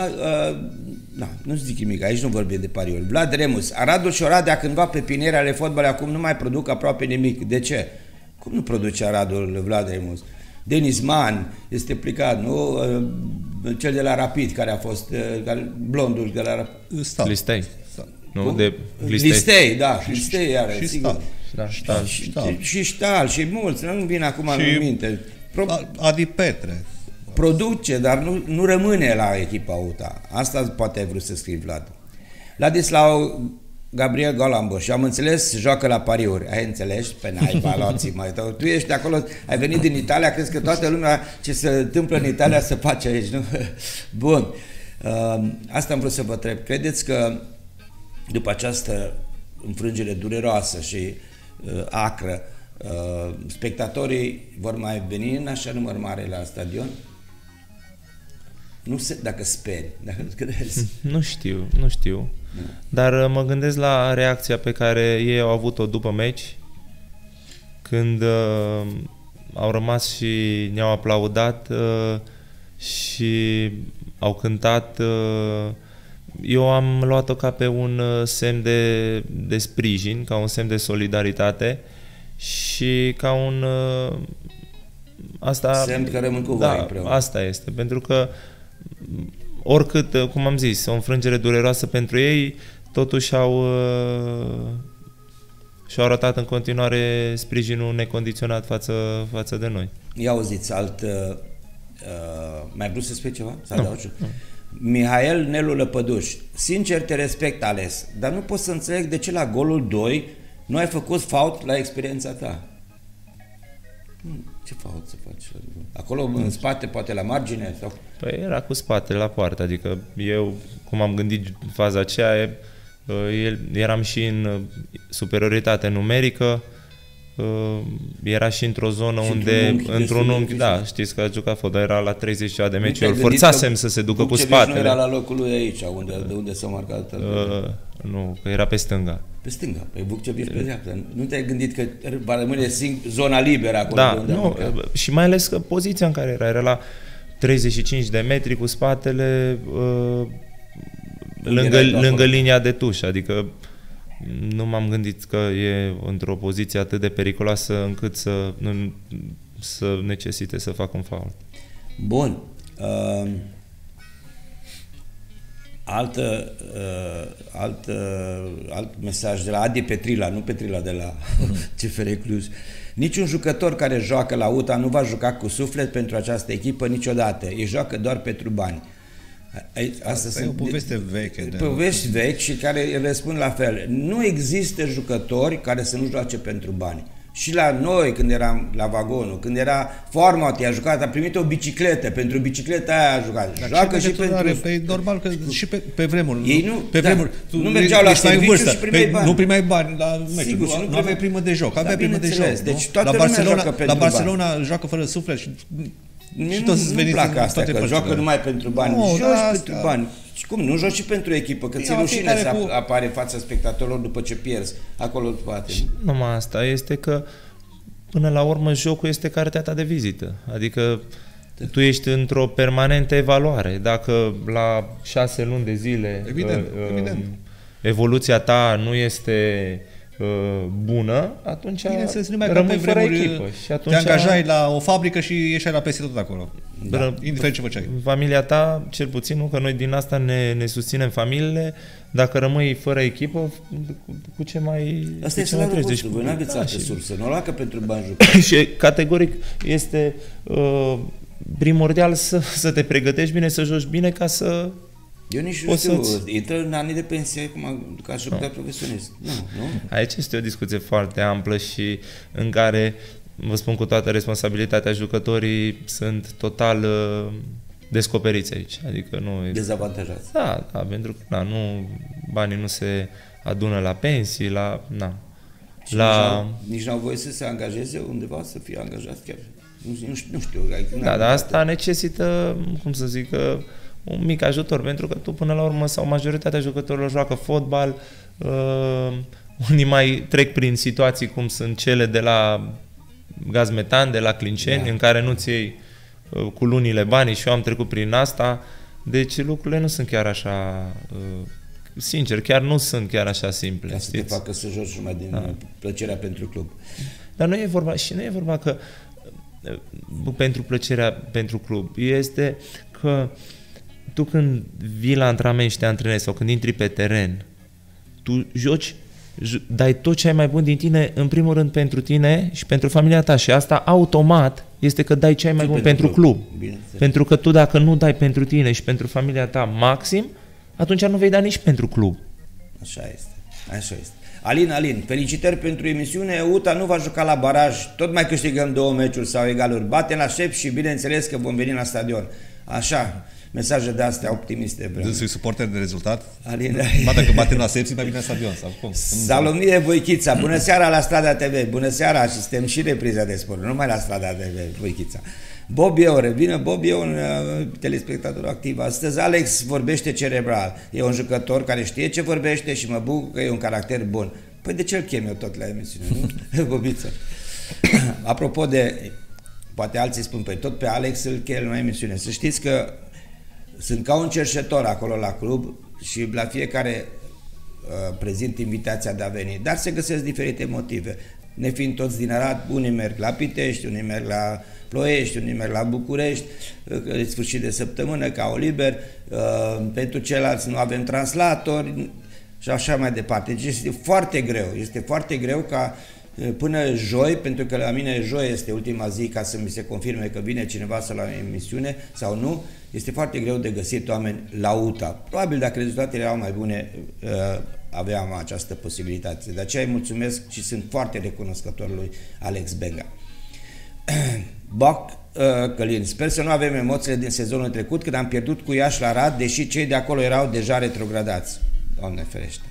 Nu zic nimic, aici nu vorbim de pariuri. Vlad Remus, Aradul și Oradea cândva pe piniere ale fotbal, acum nu mai produc aproape nimic. De ce? Cum nu produce Aradul, Vlad Remus? Denis Man este plicat, nu? Cel de la Rapid, care a fost blondul de la Listei. Nu? De Listei, da. Listei, iară, și sigur. Și Ștal, și mulți, nu vin acum în minte. Adi Petre. Produce, dar nu rămâne la echipa UTA. Asta poate ai vrut să scrii, Vlad. Ladislau Gabriel Golambo, și am înțeles, joacă la pariuri. Ai înțeles? Pe naiba, luați mai tău. Tu ești acolo, ai venit din Italia, crezi că toată lumea ce se întâmplă în Italia se face aici, nu? Bun. Asta am vrut să vă întreb. Credeți că după această înfrângere dureroasă și acră, spectatorii vor mai veni în așa număr mare la stadion? Nu se, dacă speri, dacă crezi. Nu știu. Dar mă gândesc la reacția pe care ei au avut-o după meci, când au rămas și ne-au aplaudat și au cântat. Eu am luat-o ca pe un semn de sprijin, ca un semn de solidaritate și ca un... semn că rămân cu voi împreună. Asta este, pentru că oricât, cum am zis, o înfrângere dureroasă pentru ei, totuși și-au arătat în continuare sprijinul necondiționat față de noi. Ia auziți, mai vrut să spui ceva? Mihail Nelu Lăpăduș, sincer te respect, Ales, dar nu pot să înțeleg de ce la golul 2 nu ai făcut fault la experiența ta. Ce fault să faci? Acolo în spate, poate la margine? Sau? Păi era cu spatele la poartă, adică eu, cum am gândit faza aceea, eram și în superioritate numerică, era și într-o zonă și unde, într-un unghi, da, știți că a jucat fotbal, era la 30 de metri, eu îl forțasem să se ducă cu spatele. Nu era la locul lui aici, de unde s-a marcat? Nu, că era pe stânga. Pe stânga, pe Vuccevici pe dreapta. Nu te-ai gândit că va rămâne zona liberă acolo? Da, nu, și mai ales că poziția în care era la 35 de metri cu spatele lângă linia de tuș, adică nu m-am gândit că e într-o poziție atât de periculoasă încât să necesite să fac un fault. Bun. Alt mesaj de la Adi Petrila, nu Petrila de la CFR Cluj. Niciun jucător care joacă la UTA nu va juca cu suflet pentru această echipă niciodată. Ei joacă doar pentru bani. Asta e o poveste veche. Povești vechi și care răspund la fel. Nu există jucători care să nu joace pentru bani. Și la noi, când eram la vagonul, când era Format, i-a jucat, a primit o bicicletă, pentru bicicleta aia a jucat. Dar joacă și pentru... E normal că și pe vremuri. Ei nu mergeau la serviciu și primeai bani. Nu primeai bani la meci. Sigur, nu aveai primă de joc. Avea primă de joc. Deci toată lumea joacă pentru bani. La Barcelona joacă fără suflet și... Nu-mi plac asta, că joacă numai pentru bani. Joci pentru bani. Și cum, nu joci și pentru echipă, că ți-e rușine să apare în fața spectatorilor după ce pierzi acolo în spate. Numai asta este că până la urmă jocul este cartea ta de vizită. Adică tu ești într-o permanentă evaluare. Dacă la 6 luni de zile evident. evoluția ta nu este bună, atunci rămâi fără echipă. Și atunci te angajai la o fabrică și ieșai la peste tot acolo. Da. Indiferent ce făceai. Familia ta, cel puțin, nu? Că noi din asta ne susținem familiile. Dacă rămâi fără echipă, cu ce mai... Asta e salariul vostru, voi n-aveți altă sursă, nu că pentru bani jucători. Și categoric este primordial să te pregătești bine, să joci bine ca să... Eu nici nu știu, intră în anii de pensie acum ca jucător profesionist. Nu. Aici este o discuție foarte amplă și în care, vă spun cu toată responsabilitatea, jucătorii sunt total descoperiți aici. Adică nu... Dezavantajați. Da, pentru că banii nu se adună la pensii, nici n-au voie să se angajeze undeva, să fie angajați chiar. Nu știu. Dar asta necesită, cum să zic, un mic ajutor, pentru că tu până la urmă, sau majoritatea jucătorilor joacă fotbal, unii mai trec prin situații cum sunt cele de la Gazmetan, de la Clinceni, în care nu-ți iei cu lunile banii, și eu am trecut prin asta, deci lucrurile nu sunt chiar așa, sincer, chiar nu sunt chiar așa simple. Să te facă să joci numai din plăcerea pentru club. Dar nu e vorba că pentru plăcerea pentru club, este că tu când vii la antrenament și te antrenezi sau când intri pe teren, tu joci, dai tot ce ai mai bun din tine, în primul rând pentru tine și pentru familia ta, și asta automat este că dai ce ai mai bun pentru club. Pentru că tu dacă nu dai pentru tine și pentru familia ta maxim, atunci nu vei da nici pentru club. Așa este. Alin, felicitări pentru emisiune. UTA nu va juca la baraj, tot mai câștigăm 2 meciuri sau egaluri. Batem la șep și bineînțeles că vom veni la stadion. Așa. Mesaje de astea optimiste. Dânsul e suporter de rezultat? Dacă batem la Sepsi, mai bine la stadion. Sau cum? Salomie Voichița, bună seara la Strada TV. Bună seara, și suntem și repriza de sport, nu numai la Strada TV, Voichița. Bobby e un telespectator activ. Astăzi Alex vorbește cerebral. E un jucător care știe ce vorbește și mă bucur că e un caracter bun. Păi de ce îl chem eu tot la emisiune, nu? Bobiță. Apropo de... Poate alții spun, păi tot pe Alex îl chem la emisiune. Să știți că sunt ca un cerșetor acolo la club și la fiecare prezint invitația de a veni, dar se găsesc diferite motive. Ne fiind toți din Arad, unii merg la Pitești, unii merg la Ploiești, unii merg la București, de sfârșit de săptămână, ca Oliver, pentru ceilalți nu avem translatori și așa mai departe. Deci este foarte greu ca până joi, pentru că la mine joi este ultima zi ca să mi se confirme că vine cineva să la emisiune sau nu, este foarte greu de găsit oameni la UTA. Probabil dacă rezultatele erau mai bune, aveam această posibilitate. De aceea îi mulțumesc și sunt foarte recunoscător lui Alex Benga. Călin, sper să nu avem emoțiile din sezonul trecut când am pierdut cu Iași la Arad, deși cei de acolo erau deja retrogradați. Doamne ferește.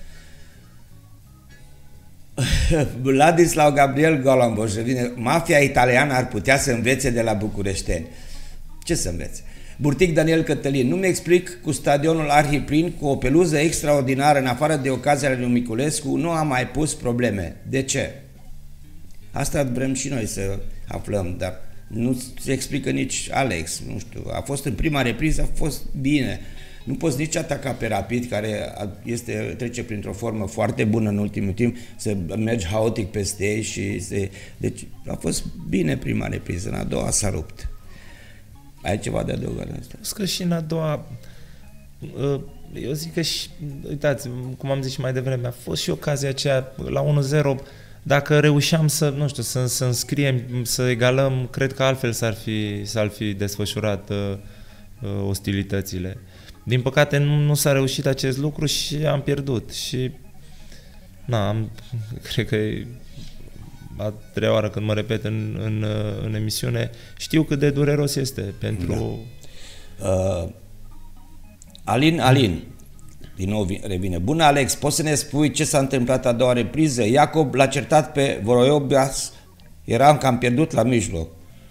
Ladislau Gabriel Golomboș revine. Mafia italiană ar putea să învețe de la bucureșteni. Ce să învețe? Burtic Daniel Cătălin, nu-mi explic cu stadionul arhiplin, cu o peluză extraordinară, în afară de ocazia lui Miculescu, nu am mai pus probleme. De ce? Asta vrem și noi să aflăm, dar nu se explică nici Alex, nu știu. A fost în prima repriză, a fost bine. Nu poți nici ataca pe Rapid, care trece printr-o formă foarte bună în ultimul timp, să mergi haotic peste ei și Deci a fost bine prima repriză, în a doua s-a rupt. Ai ceva de adăugat asta? Că și în a doua, eu zic că și, uitați, cum am zis și mai devreme, a fost și ocazia aceea la 1-0, dacă reușeam să înscriem, să egalăm, cred că altfel s-ar fi desfășurat ostilitățile. Din păcate nu s-a reușit acest lucru și am pierdut. Și cred că e a treia oară când mă repet în emisiune, știu cât de dureros este pentru... Da. Alin, din nou revine. Bună, Alex, poți să ne spui ce s-a întâmplat a doua repriză? Iacob l-a certat pe Voroiobias, eram cam pierdut la mijloc.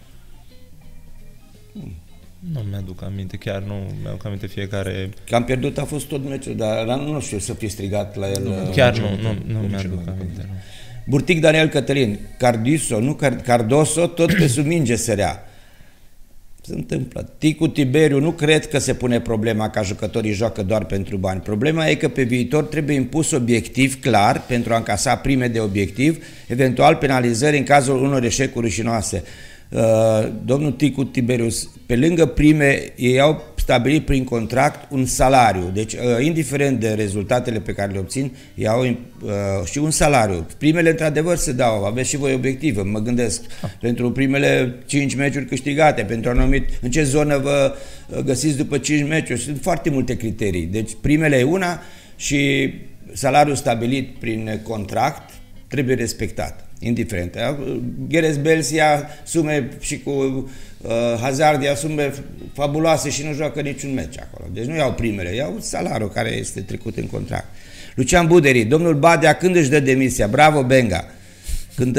Nu mi-aduc aminte, chiar nu mi-aduc aminte fiecare... Că am pierdut, a fost tot meciul, dar nu știu să fi strigat la el... Chiar nu mi-aduc aminte. Nu. Burtic Daniel Cătălin, Cardoso, tot pe sub minge sărea. Se întâmplă. Ticu Tiberiu, nu cred că se pune problema că jucătorii joacă doar pentru bani. Problema e că pe viitor trebuie impus obiectiv clar pentru a încasa prime de obiectiv, eventual penalizări în cazul unor eșecuri rușinoase. Domnul Ticu Tiberius, pe lângă prime, ei au stabilit prin contract un salariu, deci indiferent de rezultatele pe care le obțin, ei au și un salariu. Primele într-adevăr se dau, aveți și voi obiective, mă gândesc, pentru primele 5 meciuri câștigate, pentru anumit, în ce zonă vă găsiți după 5 meciuri, sunt foarte multe criterii, deci primele e una și salariul stabilit prin contract trebuie respectat. Indiferent. Gareth Bale ia sume și cu Hazard ia sume fabuloase și nu joacă niciun meci acolo. Deci nu iau primele, iau salariul care este trecut în contract. Lucian Buderi, domnul Badea când își dă demisia? Bravo, Benga! Când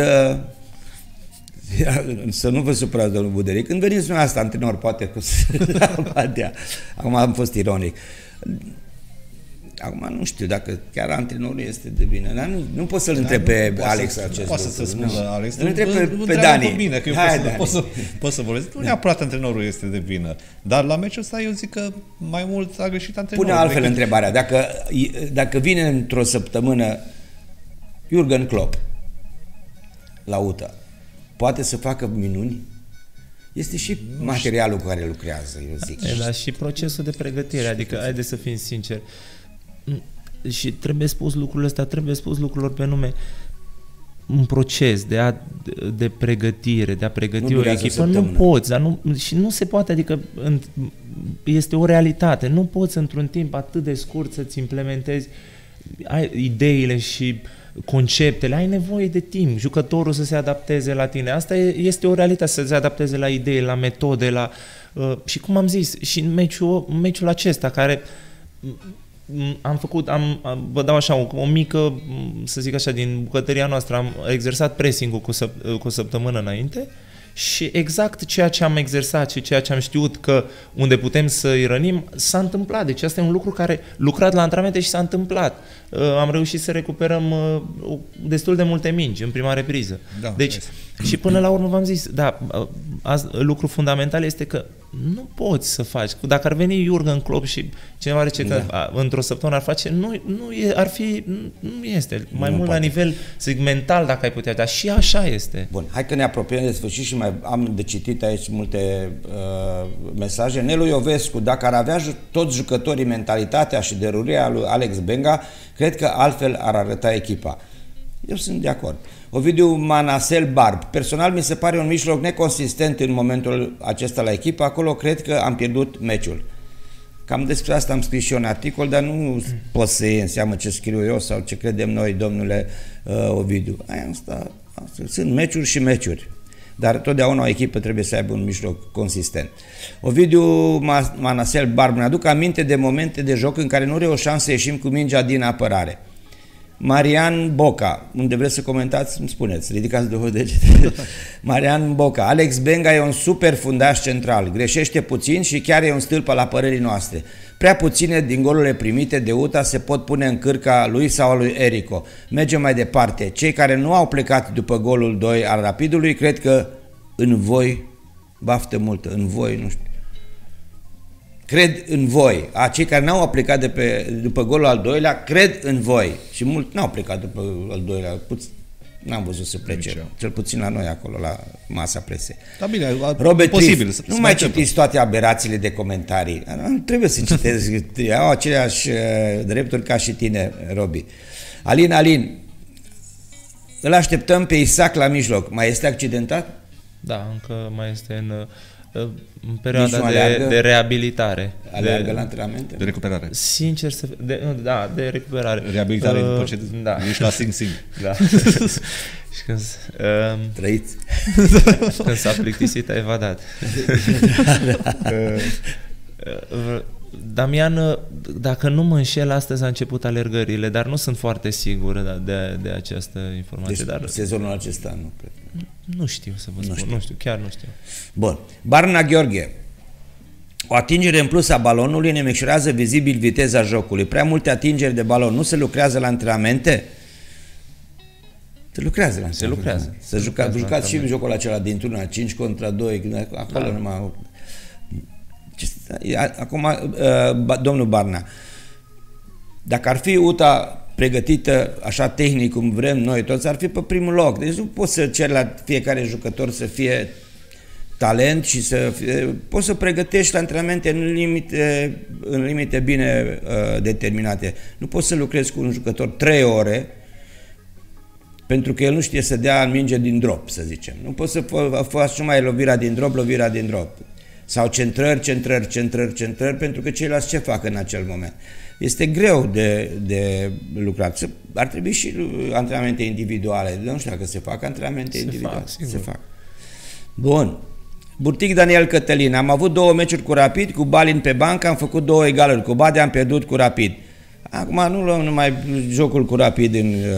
să nu vă supărați, domnul Buderi, când veniți dumneavoastră antrenor, poate cu Badea. Acum am fost ironic. Acum nu știu dacă chiar antrenorul este de vină, dar nu pot să-l întreb pe Alex acest lucru. Poate să spună Alex. Îl întreb pe Dani. Bine, că eu pot să vorbesc. Nu neapărat antrenorul este de vină, dar la meciul ăsta eu zic că mai mult a greșit antrenorul. Pune altfel întrebarea. Dacă vine într-o săptămână Jürgen Klopp la UTA, poate să facă minuni? Este și materialul cu care lucrează, eu zic. Dar și procesul de pregătire, adică haideți să fim sinceri. Și trebuie spus lucrurile astea, trebuie spus lucrurilor pe nume. Un proces de pregătire, de a pregăti o echipă, nu poți, dar și nu se poate, adică este o realitate, nu poți într-un timp atât de scurt să-ți implementezi ideile și conceptele, ai nevoie de timp, jucătorul să se adapteze la tine, asta este o realitate, să se adapteze la idei, la metode, și cum am zis, și în meciul acesta, care vă dau așa o mică, să zic așa, din bucătăria noastră, am exersat pressing-ul cu o săptămână înainte și exact ceea ce am exersat și ceea ce am știut că unde putem să-i rănim, s-a întâmplat. Deci asta e un lucru care lucrat la antrenamente și s-a întâmplat. Am reușit să recuperăm destul de multe mingi în prima repriză. Da, deci, și până la urmă v-am zis, lucru fundamental este că nu poți să faci. Dacă ar veni Jürgen Klopp și cineva zice că într-o săptămână ar face, nu este. Mai mult la nivel mental, dacă ai putea, dar și așa este. Bun, hai că ne apropiem de sfârșit și mai am de citit aici multe mesaje. Nelu Iovescu, dacă ar avea toți jucătorii mentalitatea și deruria lui Alex Benga, cred că altfel ar arăta echipa. Eu sunt de acord. Ovidiu Manasel Barb. Personal mi se pare un mijloc neconsistent în momentul acesta la echipă. Acolo cred că am pierdut meciul. Cam despre asta am scris și eu un articol, dar nu pot să iei în seamă ce scriu eu sau ce credem noi, domnule Ovidiu. Asta. Sunt meciuri și meciuri. Dar totdeauna o echipă trebuie să aibă un mijloc consistent. Ovidiu Manasel Barb. Ne-aduc aminte de momente de joc în care nu reușeam să ieșim cu mingea din apărare. Marian Boca, unde vreți să comentați, îmi spuneți, ridicați două degete. Marian Boca, Alex Benga e un super fundaș central, greșește puțin și chiar e un stâlp al apărării noastre. Prea puține din golurile primite de UTA se pot pune în cârca lui sau a lui Erico. Mergem mai departe. Cei care nu au plecat după golul 2 al Rapidului, cred că în voi, baftă multă, în voi, nu știu. Cred în voi. Cei care n-au plecat după golul al doilea, cred în voi. Și mulți n-au plecat după al doilea. N-am văzut să plece. Cel puțin la noi acolo, la masa presei. Da, bine, Robert posibil. Trif, nu mai citiți toate aberațiile de comentarii. Nu trebuie să citesc. Au aceleași drepturi ca și tine, Robi. Alin, îl așteptăm pe Isaac la mijloc. Mai este accidentat? Da, încă mai este în perioada de reabilitare. Aleargă la antrenamente? De recuperare. Sincer să de recuperare. Reabilitare după ce ești la sing-sing. Da. Și când trăiți. Când s-a plictisit, a evadat. Damian, dacă nu mă înșel, astăzi a început alergările, dar nu sunt foarte sigur de această informație. Deci dar sezonul acesta nu cred. Nu știu să vă spun, nu știu, chiar nu știu. Bun. Barna Gheorghe. O atingere în plus a balonului ne micșorează vizibil viteza jocului. Prea multe atingeri de balon. Nu se lucrează la antrenamente? Se lucrează la antrenamente. Se lucrează. Jucați și jocul acela dintr-una, 5 contra 2, acolo numai Acum, domnul Barna, dacă ar fi UTA pregătită așa tehnic cum vrem noi toți, ar fi pe primul loc. Deci nu poți să ceri la fiecare jucător să fie talent și poți să pregătești la antrenamente în limite bine determinate. Nu poți să lucrezi cu un jucător 3 ore pentru că el nu știe să dea minge din drop, să zicem. Nu poți să faci numai lovirea din drop. Sau centrări, pentru că ceilalți ce fac în acel moment? Este greu de lucrat. Ar trebui și antrenamente individuale. Nu știu dacă se fac antrenamente individuale. Se fac. Bun. Burtic Daniel Cătălin. Am avut 2 meciuri cu Rapid, cu Balin pe bancă, am făcut 2 egaluri. Cu Badea am pierdut cu Rapid. Acum nu luăm numai jocul cu Rapid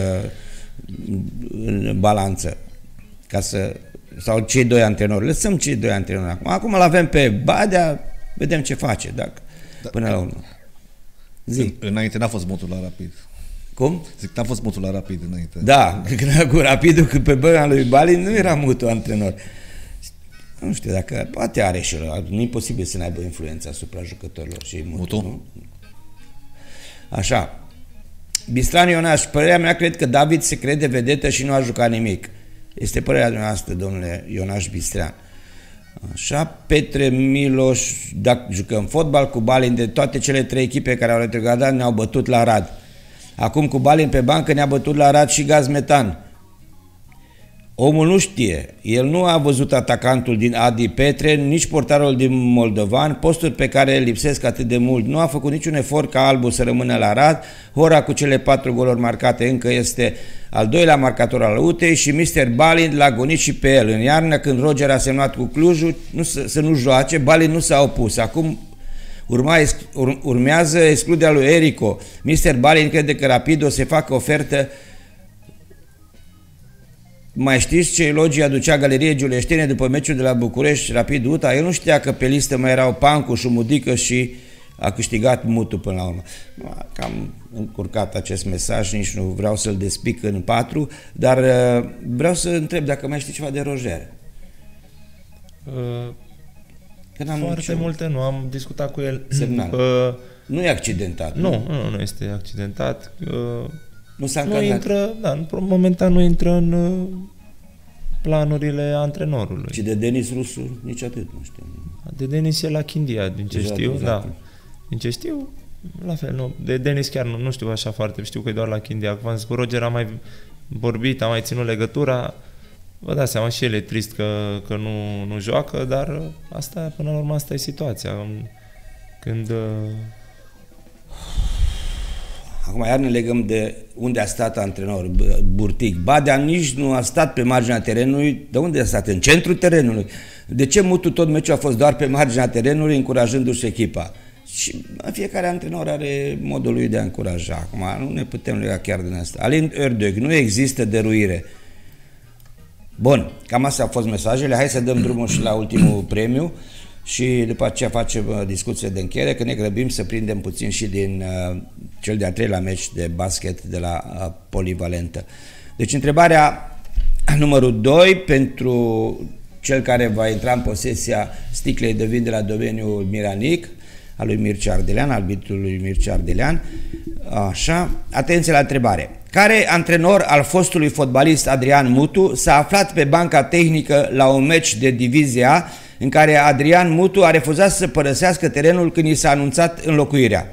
în balanță. Sau cei 2 antrenori. Lăsăm cei 2 antrenori acum. Acum îl avem pe Badea, vedem ce face. Până la urmă. Înainte n-a fost mutul la Rapid. Cum? Zic, n-a fost mutul la Rapid înainte. Da, cu Rapidul, că pe băga lui Balin nu era mutul antrenor. Nu știu dacă, poate are și ăla, nu e posibil să n-aibă influența asupra jucătorilor și mutul. Nu? Așa. Bistran Ionaș, părerea mea, cred că David se crede vedetă și nu a jucat nimic. Este părerea noastră, domnule Ionaș Bistran. Așa, Petre Miloș, dacă jucăm fotbal cu Balin, de toate cele 3 echipe care au retrogradat ne-au bătut la Rad. Acum cu Balin pe bancă ne-a bătut la Rad și Gaz Metan. Omul nu știe, el nu a văzut atacantul din Adi Petre, nici portarul din Moldovan, posturi pe care lipsesc atât de mult. Nu a făcut niciun efort ca Albu să rămână la Rad. Hora cu cele 4 goluri marcate încă este al 2-lea marcator al UTE și Mr. Balin l-a gonit și pe el. În iarnă, când Roger a semnat cu Clujul să nu joace, Balin nu s-a opus. Acum urmează excluderea lui Erico. Mr. Balin crede că Rapid o să facă ofertă. Mai știți ce elogii aducea Galerie Giuleștene după meciul de la București, Rapid UTA? El nu știa că pe listă mai erau Pancu, Șumudică și a câștigat mutul până la urmă. Cam încurcat acest mesaj, nici nu vreau să-l despic în 4, dar vreau să întreb dacă mai știi ceva de Roger. Foarte multe nu, am discutat cu el. Semnal. Nu e accidentat. Nu este accidentat. Nu s-a intră, momentan nu intră în planurile antrenorului. Și de Denis Rusu nici atât, nu știu. De Denis e la Chindia, din ce știu, exact. Da. Din ce știu, la fel, nu. De Denis chiar nu știu așa foarte, știu că e doar la Chindia. Acum cu Roger am mai vorbit, am mai ținut legătura. Vă dați seama, și el e trist că nu joacă, dar asta, până la urmă, asta e situația. Când... Acum iar ne legăm de unde a stat antrenor Burtic. Badea nici nu a stat pe marginea terenului. De unde a stat? În centrul terenului. De ce mutul tot meciul a fost doar pe marginea terenului, încurajându-și echipa? Și fiecare antrenor are modul lui de a încuraja. Acum nu ne putem lega chiar din asta. Alin Erdög, nu există dăruire. Bun, cam astea au fost mesajele. Hai să dăm drumul și la ultimul premiu și după aceea facem discuție de încheiere, că ne grăbim să prindem puțin și din cel de-al 3-lea meci de basket de la Polivalentă. Deci întrebarea numărul 2 pentru cel care va intra în posesia sticlei de vin de la domeniul Miranic, al lui Mircea Ardelean, arbitrul lui Mircea Ardelean. Așa, atenție la întrebare. Care antrenor al fostului fotbalist Adrian Mutu s-a aflat pe banca tehnică la un meci de divizia A în care Adrian Mutu a refuzat să părăsească terenul când i s-a anunțat înlocuirea?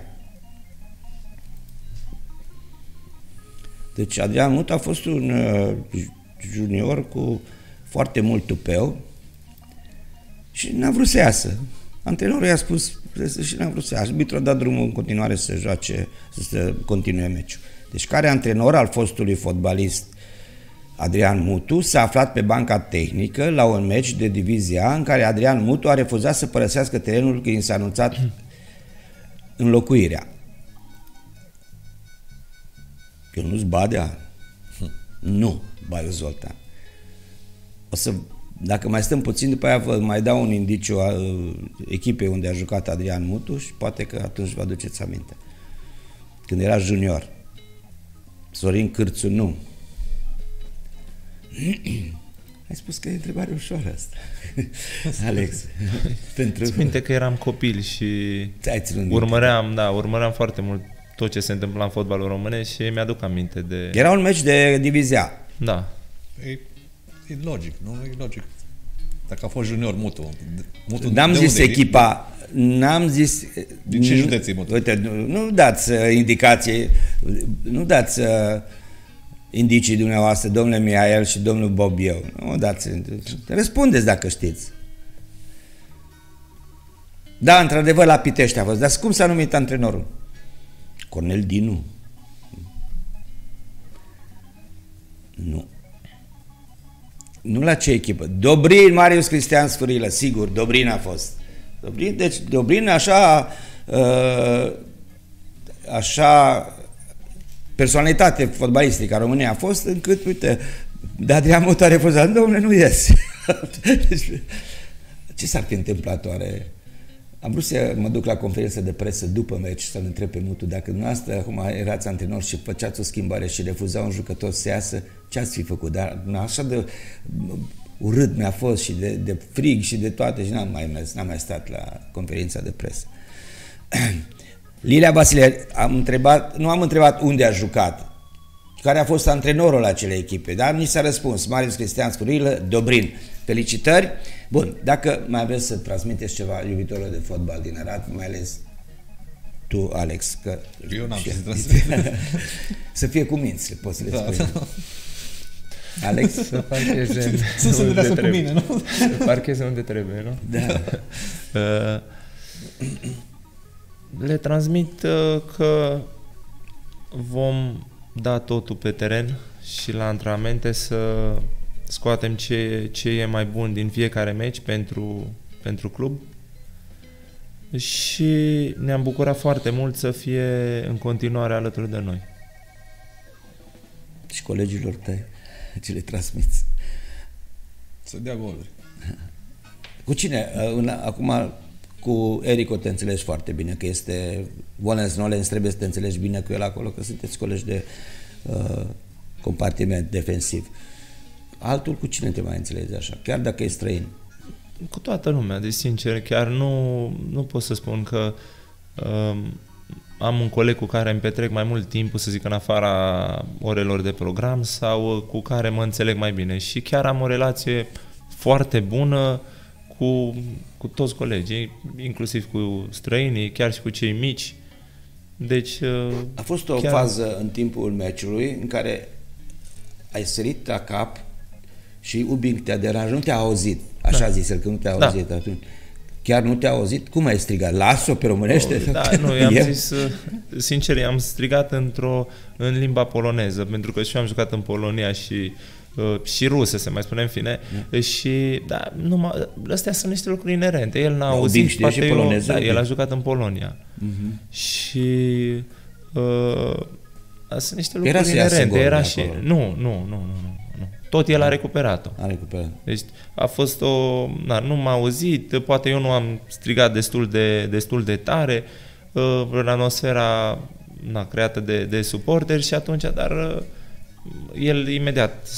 Deci Adrian Mutu a fost un junior cu foarte mult tupeu și n-a vrut să iasă. Antrenorul i-a spus și n-a vrut să iasă. Arbitrul a dat drumul în continuare să joace, să continue meciul. Deci care antrenor al fostului fotbalist Adrian Mutu s-a aflat pe banca tehnică la un meci de divizia A în care Adrian Mutu a refuzat să părăsească terenul când i s-a anunțat înlocuirea? Că nu-s Badea? Nu, Baiu Zoltan. Dacă mai stăm puțin, după aia vă mai dau un indiciu a echipei unde a jucat Adrian Mutu și poate că atunci vă aduceți aminte. Când era junior. Sorin Cârțu, nu. Ai spus că e întrebare ușoară asta. Alex, Țin minte că eram copil și urmăream foarte mult tot ce se întâmpla în fotbalul românesc și mi-aduc aminte de... Era un meci de divizia. Da. E logic, nu? E logic. Dacă a fost junior Mutu n-am zis echipa, n-am zis... Din ce județ e Mutu? Uite, nu dați indicații, nu dați indicii dumneavoastră, domnule Mihail și domnul Bobieu. Nu dați, răspundeți dacă știți. Da, într-adevăr, la Pitești a fost. Dar cum s-a numit antrenorul? Cornel Dinu. Nu. Nu la ce echipă? Dobrin, Marius Cristian Sfârilă, sigur, Dobrin a fost. Dobrin așa personalitate fotbalistică a României a fost încât, uite, de Adrian Mutu a refuzat, dom'le, nu ies. Ce s-ar fi întâmplat oare? Am vrut să mă duc la conferință de presă după meci să-l întreb pe Mutu, dacă dumneavoastră acum erați antrenor și făceați o schimbare și refuza un jucător să iasă, ce ați fi făcut? Dar așa de urât mi-a fost și de frig și de toate și n-am mai stat la conferința de presă. Lilia Vasile, nu am întrebat unde a jucat, care a fost antrenorul acelei echipe, dar mi s-a răspuns, Marius Cristian Scurilă, Dobrin. Felicitări! Bun, dacă mai aveți să transmiteți ceva iubitorilor de fotbal din Arad, mai ales tu, Alex, că... Eu n-am să transmit. Să fie cu minți, poți să le spui. Alex? Să parcheze să se vedească cu mine, nu? Să parcheze unde trebuie, nu? Da. Le transmit că vom da totul pe teren și la antrenamente să scoatem ce e mai bun din fiecare meci pentru club și ne-am bucurat foarte mult să fie în continuare alături de noi. Și colegilor tăi, ce le transmiți? Să dea goluri. Cu cine? Acum cu Eric te înțelegi foarte bine, că este Volens-Nolens, trebuie să te înțelegi bine cu el acolo, că sunteți colegi de compartiment defensiv. Altul cu cine te mai înțelegi așa, chiar dacă e străin? Cu toată lumea, deci sincer, chiar nu pot să spun că am un coleg cu care îmi petrec mai mult timpul, să zic, în afara orelor de program sau cu care mă înțeleg mai bine și chiar am o relație foarte bună cu toți colegii, inclusiv cu străinii, chiar și cu cei mici. Deci a fost o fază în timpul meciului în care ai sărit la cap și Ubing te-a deranjat, nu te-a auzit, așa zis el, că nu te-a auzit atunci. Chiar nu te-a auzit? Cum ai strigat? Las-o pe românește? I-am zis, sincer, i-am strigat în limba poloneză, pentru că și eu am jucat în Polonia și rusă, se mai spune, în fine, și astea sunt niște lucruri inerente. El n-a auzit, și poloneză, el a jucat în Polonia. Și sunt niște lucruri inerente. Era și nu. Tot el a recuperat-o. Deci a fost nu m-a auzit, poate eu nu am strigat destul de tare, în atmosfera creată de suporteri și atunci, dar el imediat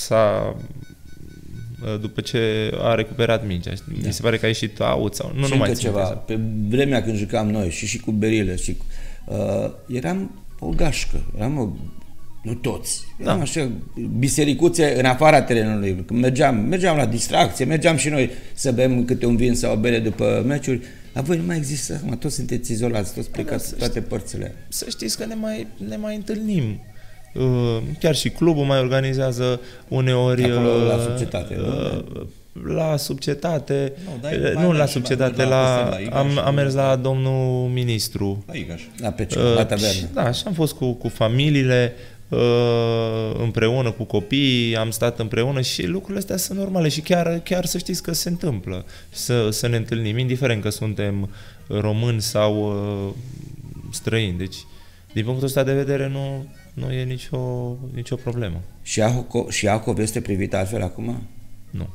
după ce a recuperat mingea. Mi se pare că a ieșit out sau nu mai țin ceva. Pe vremea când jucam noi și cu Berile și eram o gașcă, nu toți. Eram așa bisericuțe în afara terenului. Când mergeam la distracție, mergeam și noi să bem câte un vin sau o bere după meciuri. A voi nu mai există acum, toți sunteți izolați, toți plecați toate părțile. Să știți că ne mai întâlnim. Chiar și clubul mai organizează uneori acolo la Subcetate. La Subcetate, nu la Subcetate, am mers la domnul ministru. La Igaș. La tavernă. Da, și am fost cu familiile împreună, cu copiii, am stat împreună și lucrurile astea sunt normale și chiar să știți că se întâmplă să ne întâlnim, indiferent că suntem români sau străini. Deci, din punctul ăsta de vedere, nu e nicio problemă. Și Iacov este privit altfel acum? Nu.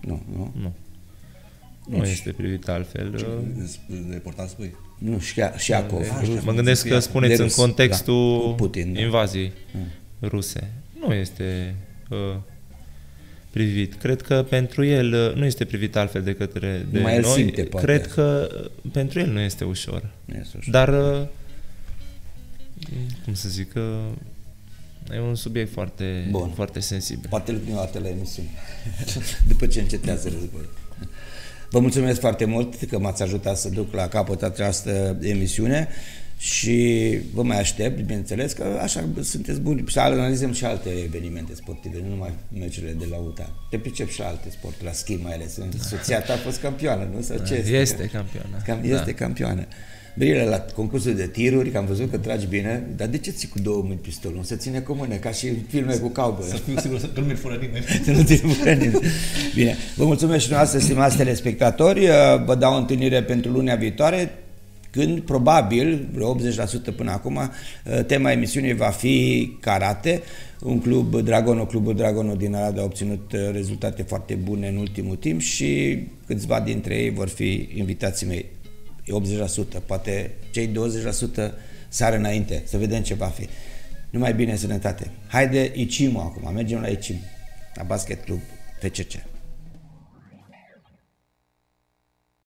Nu este privit altfel. De portat spui? Nu, și Iacov. Mă gândesc că spuneți în contextul invaziei ruse. Nu este privit. Cred că pentru el nu este privit altfel de către de mai noi. Simte, poate. Cred că pentru el nu este ușor. Nu este ușor. Dar, cum să zic, e un subiect foarte, foarte sensibil. Poate ultima dată la emisiune, după ce încetează războiul. Vă mulțumesc foarte mult că m-ați ajutat să duc la capăt această emisiune și vă mai aștept, bineînțeles, că așa sunteți buni să analizăm și alte evenimente sportive, nu numai meciurile de la UTA. Te pricep și alte sporturi, la schi mai ales. Soția ta a fost campioană, nu? Sau ce este campioană. Este campioană. Bine, la concursul de tiruri, că am văzut că tragi bine, dar de ce ții cu 2 mâini pistolul? Nu se ține cu mână, ca și filme cu cowboy. Să fiu sigur că nu mi-l fură nimeni. Să nu ți-l fură nimeni. Bine, vă mulțumesc și noastră, stimați telespectatori, vă dau o întâlnire pentru lunea viitoare, când probabil, vreo 80% până acum, tema emisiunii va fi karate. Clubul Dragonul din Arad a obținut rezultate foarte bune în ultimul timp și câțiva dintre ei vor fi invitații mei. 80%, poate cei 20% sară înainte, să vedem ce va fi. Numai bine, sănătate. Haide, Icimo acum, mergem la Icimo, la Basket Club FCC.